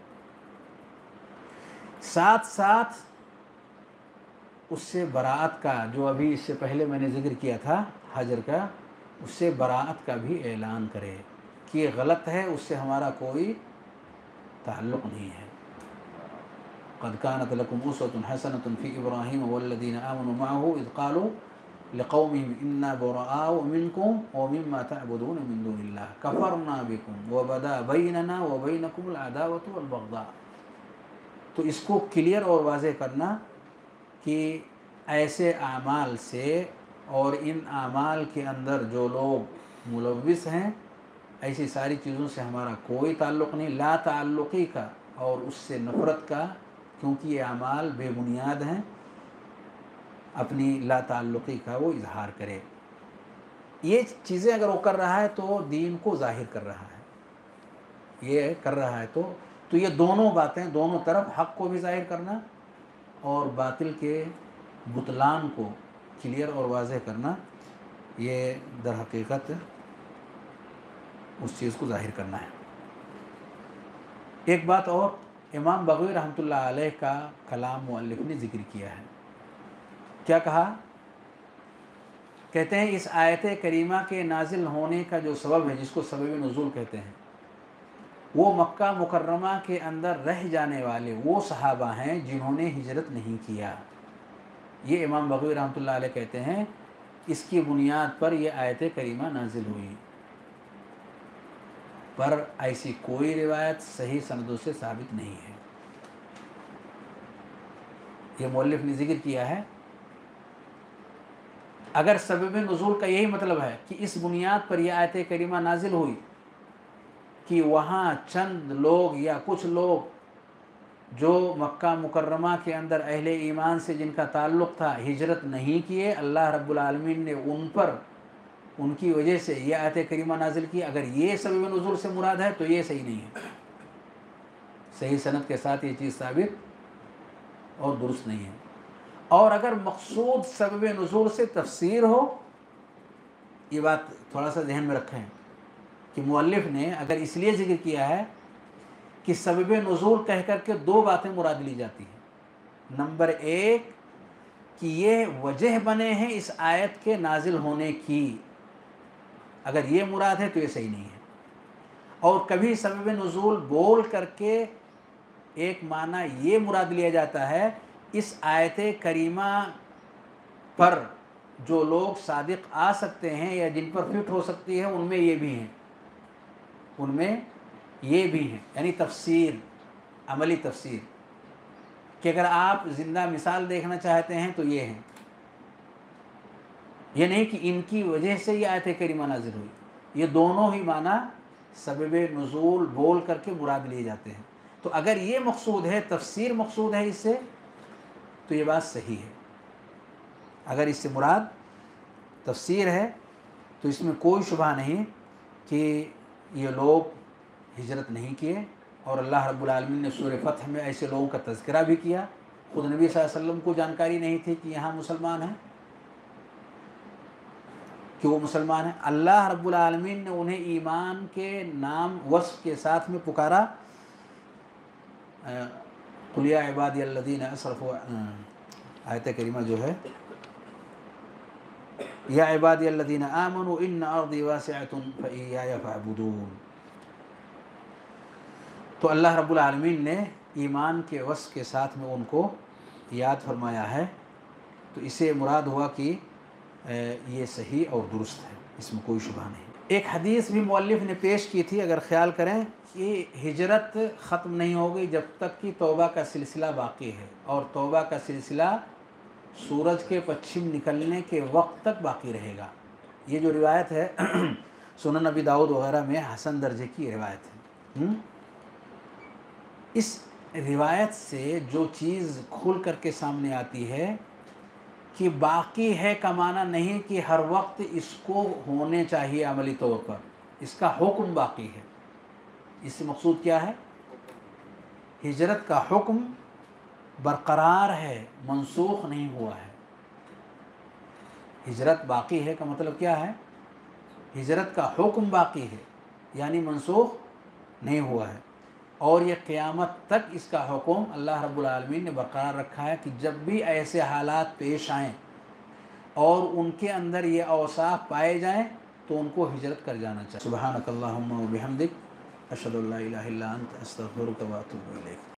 साथ साथ उससे बराअत का, जो अभी इससे पहले मैंने ज़िक्र किया था हजर का, उससे बराअत का भी ऐलान करे कि ये गलत है, उससे हमारा कोई ताल्लुक़ नहीं है। क़द कानत लकुम उस्वतुन हसनतुन फ़ी इब्राहीम वल्लज़ीना आमनू मअहू इज़ क़ालू लिक़ौमिहिम इन्ना बुराअउ मिनकुम व मिम्मा तअबुदून मिन दूनिल्लाह कफ़रना बिकुम व बदा बैनना व बैनकुमुल अदावतु वल बग़दा। तो इसको क्लियर और वाज़े करना कि ऐसे आमाल से और इन आमाल के अंदर जो लोग मुलव्विस हैं, ऐसी सारी चीज़ों से हमारा कोई ताल्लुक़ नहीं, ला ताल्लुक़ी का और उससे नफ़रत का, क्योंकि ये आमाल बेबुनियाद हैं, अपनी ला ताल्लुक़ी का वो इजहार करे। ये चीज़ें अगर वो कर रहा है तो दीन को ज़ाहिर कर रहा है, ये कर रहा है तो तो ये दोनों बातें, दोनों तरफ हक़ को भी ज़ाहिर करना और बातिल के बुतलान को क्लियर और वाज़े करना, ये दर हकीकत उस चीज़ को ज़ाहिर करना है। एक बात और, इमाम बग़वी रहमतुल्लाह अलैह का कलाम मुअल्लिफ़ ने ज़िक्र किया है। क्या कहा? कहते हैं इस आयत करीमा के नाजिल होने का जो सबब है, जिसको सबब नुज़ूल कहते हैं, वो मक्का मुकर्रमा के अंदर रह जाने वाले वो सहाबा हैं जिन्होंने हिजरत नहीं किया। ये इमाम बग़वी रहमतुल्लाह अलैह कहते हैं इसकी बुनियाद पर यह आयत करीमा नाजिल हुई, पर ऐसी कोई रिवायत सही सनदों से साबित नहीं है। ये मुअल्लिफ़ ने ज़िक्र किया है। अगर सबब नुज़ूल का यही मतलब है कि इस बुनियाद पर यह आयत करीमा नाजिल हुई कि वहाँ चंद लोग या कुछ लोग جو مکہ مکرمہ کے اندر اہل ایمان سے جن کا تعلق تھا ہجرت نہیں کیے، اللہ رب العالمین نے ان پر ان کی وجہ سے یہ آیت کریمہ نازل کی۔ اگر یہ سبب نزول سے مراد ہے تو یہ صحیح نہیں ہے، صحیح سند کے ساتھ یہ چیز ثابت اور درست نہیں ہے۔ اور اگر مقصود سبب نزول سے تفسیر ہو، یہ بات تھوڑا سا ذہن میں رکھیں کہ مؤلف نے اگر اس لیے ذکر کیا ہے کہ سبب نزول کہہ کر کے دو باتیں مراد لی جاتی ہیں۔ نمبر ایک کہ یہ وجہ بنے ہیں اس آیت کے نازل ہونے کی، اگر یہ مراد ہے تو یہ صحیح نہیں ہے۔ اور کبھی سبب نزول بول کر کے ایک معنی یہ مراد لیا جاتا ہے اس آیت کریمہ پر جو لوگ صادق آ سکتے ہیں یا جن پر فٹ ہو سکتی ہے ان میں یہ بھی ہیں، ان میں یہ بھی ہیں، یعنی تفسیر، عملی تفسیر، کہ اگر آپ زندہ مثال دیکھنا چاہتے ہیں تو یہ ہیں، یہ نہیں کہ ان کی وجہ سے یہ آیت کریمہ نازل ہوئی۔ یہ دونوں ہی معنی سبب نزول بول کر کے مراد لیے جاتے ہیں۔ تو اگر یہ مقصود ہے، تفسیر مقصود ہے اس سے، تو یہ بات صحیح ہے۔ اگر اس سے مراد تفسیر ہے تو اس میں کوئی شبہ نہیں کہ یہ لوگ ہجرت نہیں کیے، اور اللہ رب العالمین نے سورہ فتح میں ایسے لوگوں کا تذکرہ بھی کیا۔ خود نبی صلی اللہ علیہ وسلم کو جانکاری نہیں تھی کہ یہاں مسلمان ہیں، کہ وہ مسلمان ہیں۔ اللہ رب العالمین نے انہیں ایمان کے نام وصف کے ساتھ میں پکارا، قل یا عبادی الذین اسرفوا، آیت کریمہ جو ہے یا عبادی الذین آمنوا ان ارضی واسعۃ فایای فاعبدون۔ تو اللہ رب العالمین نے ایمان کے وصف کے ساتھ میں ان کو یاد فرمایا ہے، تو اسے مراد ہوا کہ یہ صحیح اور درست ہے، اس میں کوئی شبہ نہیں۔ ایک حدیث بھی مؤلف نے پیش کی تھی، اگر خیال کریں کہ ہجرت ختم نہیں ہوگی جب تک کہ توبہ کا سلسلہ باقی ہے، اور توبہ کا سلسلہ سورج کے پچھم نکلنے کے وقت تک باقی رہے گا۔ یہ جو روایت ہے سنن نبی داؤد وغیرہ میں حسن درجے کی روایت ہے۔ اس روایت سے جو چیز کھول کر کے سامنے آتی ہے کہ باقی ہے کا معنی نہیں کہ ہر وقت اس کو ہونے چاہیے عملی طور پر، اس کا حکم باقی ہے۔ اس سے مقصود کیا ہے؟ ہجرت کا حکم برقرار ہے، منسوخ نہیں ہوا ہے۔ ہجرت باقی ہے کا مطلب کیا ہے؟ ہجرت کا حکم باقی ہے، یعنی منسوخ نہیں ہوا ہے، اور یہ قیامت تک اس کا حکم اللہ رب العالمین نے برقرار رکھا ہے کہ جب بھی ایسے حالات پیش آئیں اور ان کے اندر یہ اوصاف پائے جائیں تو ان کو ہجرت کر جانا چاہیے۔ سبحانک اللہم و بحمدک، اشہد ان لا الہ الا انت، استغفرک و اتوب الیک۔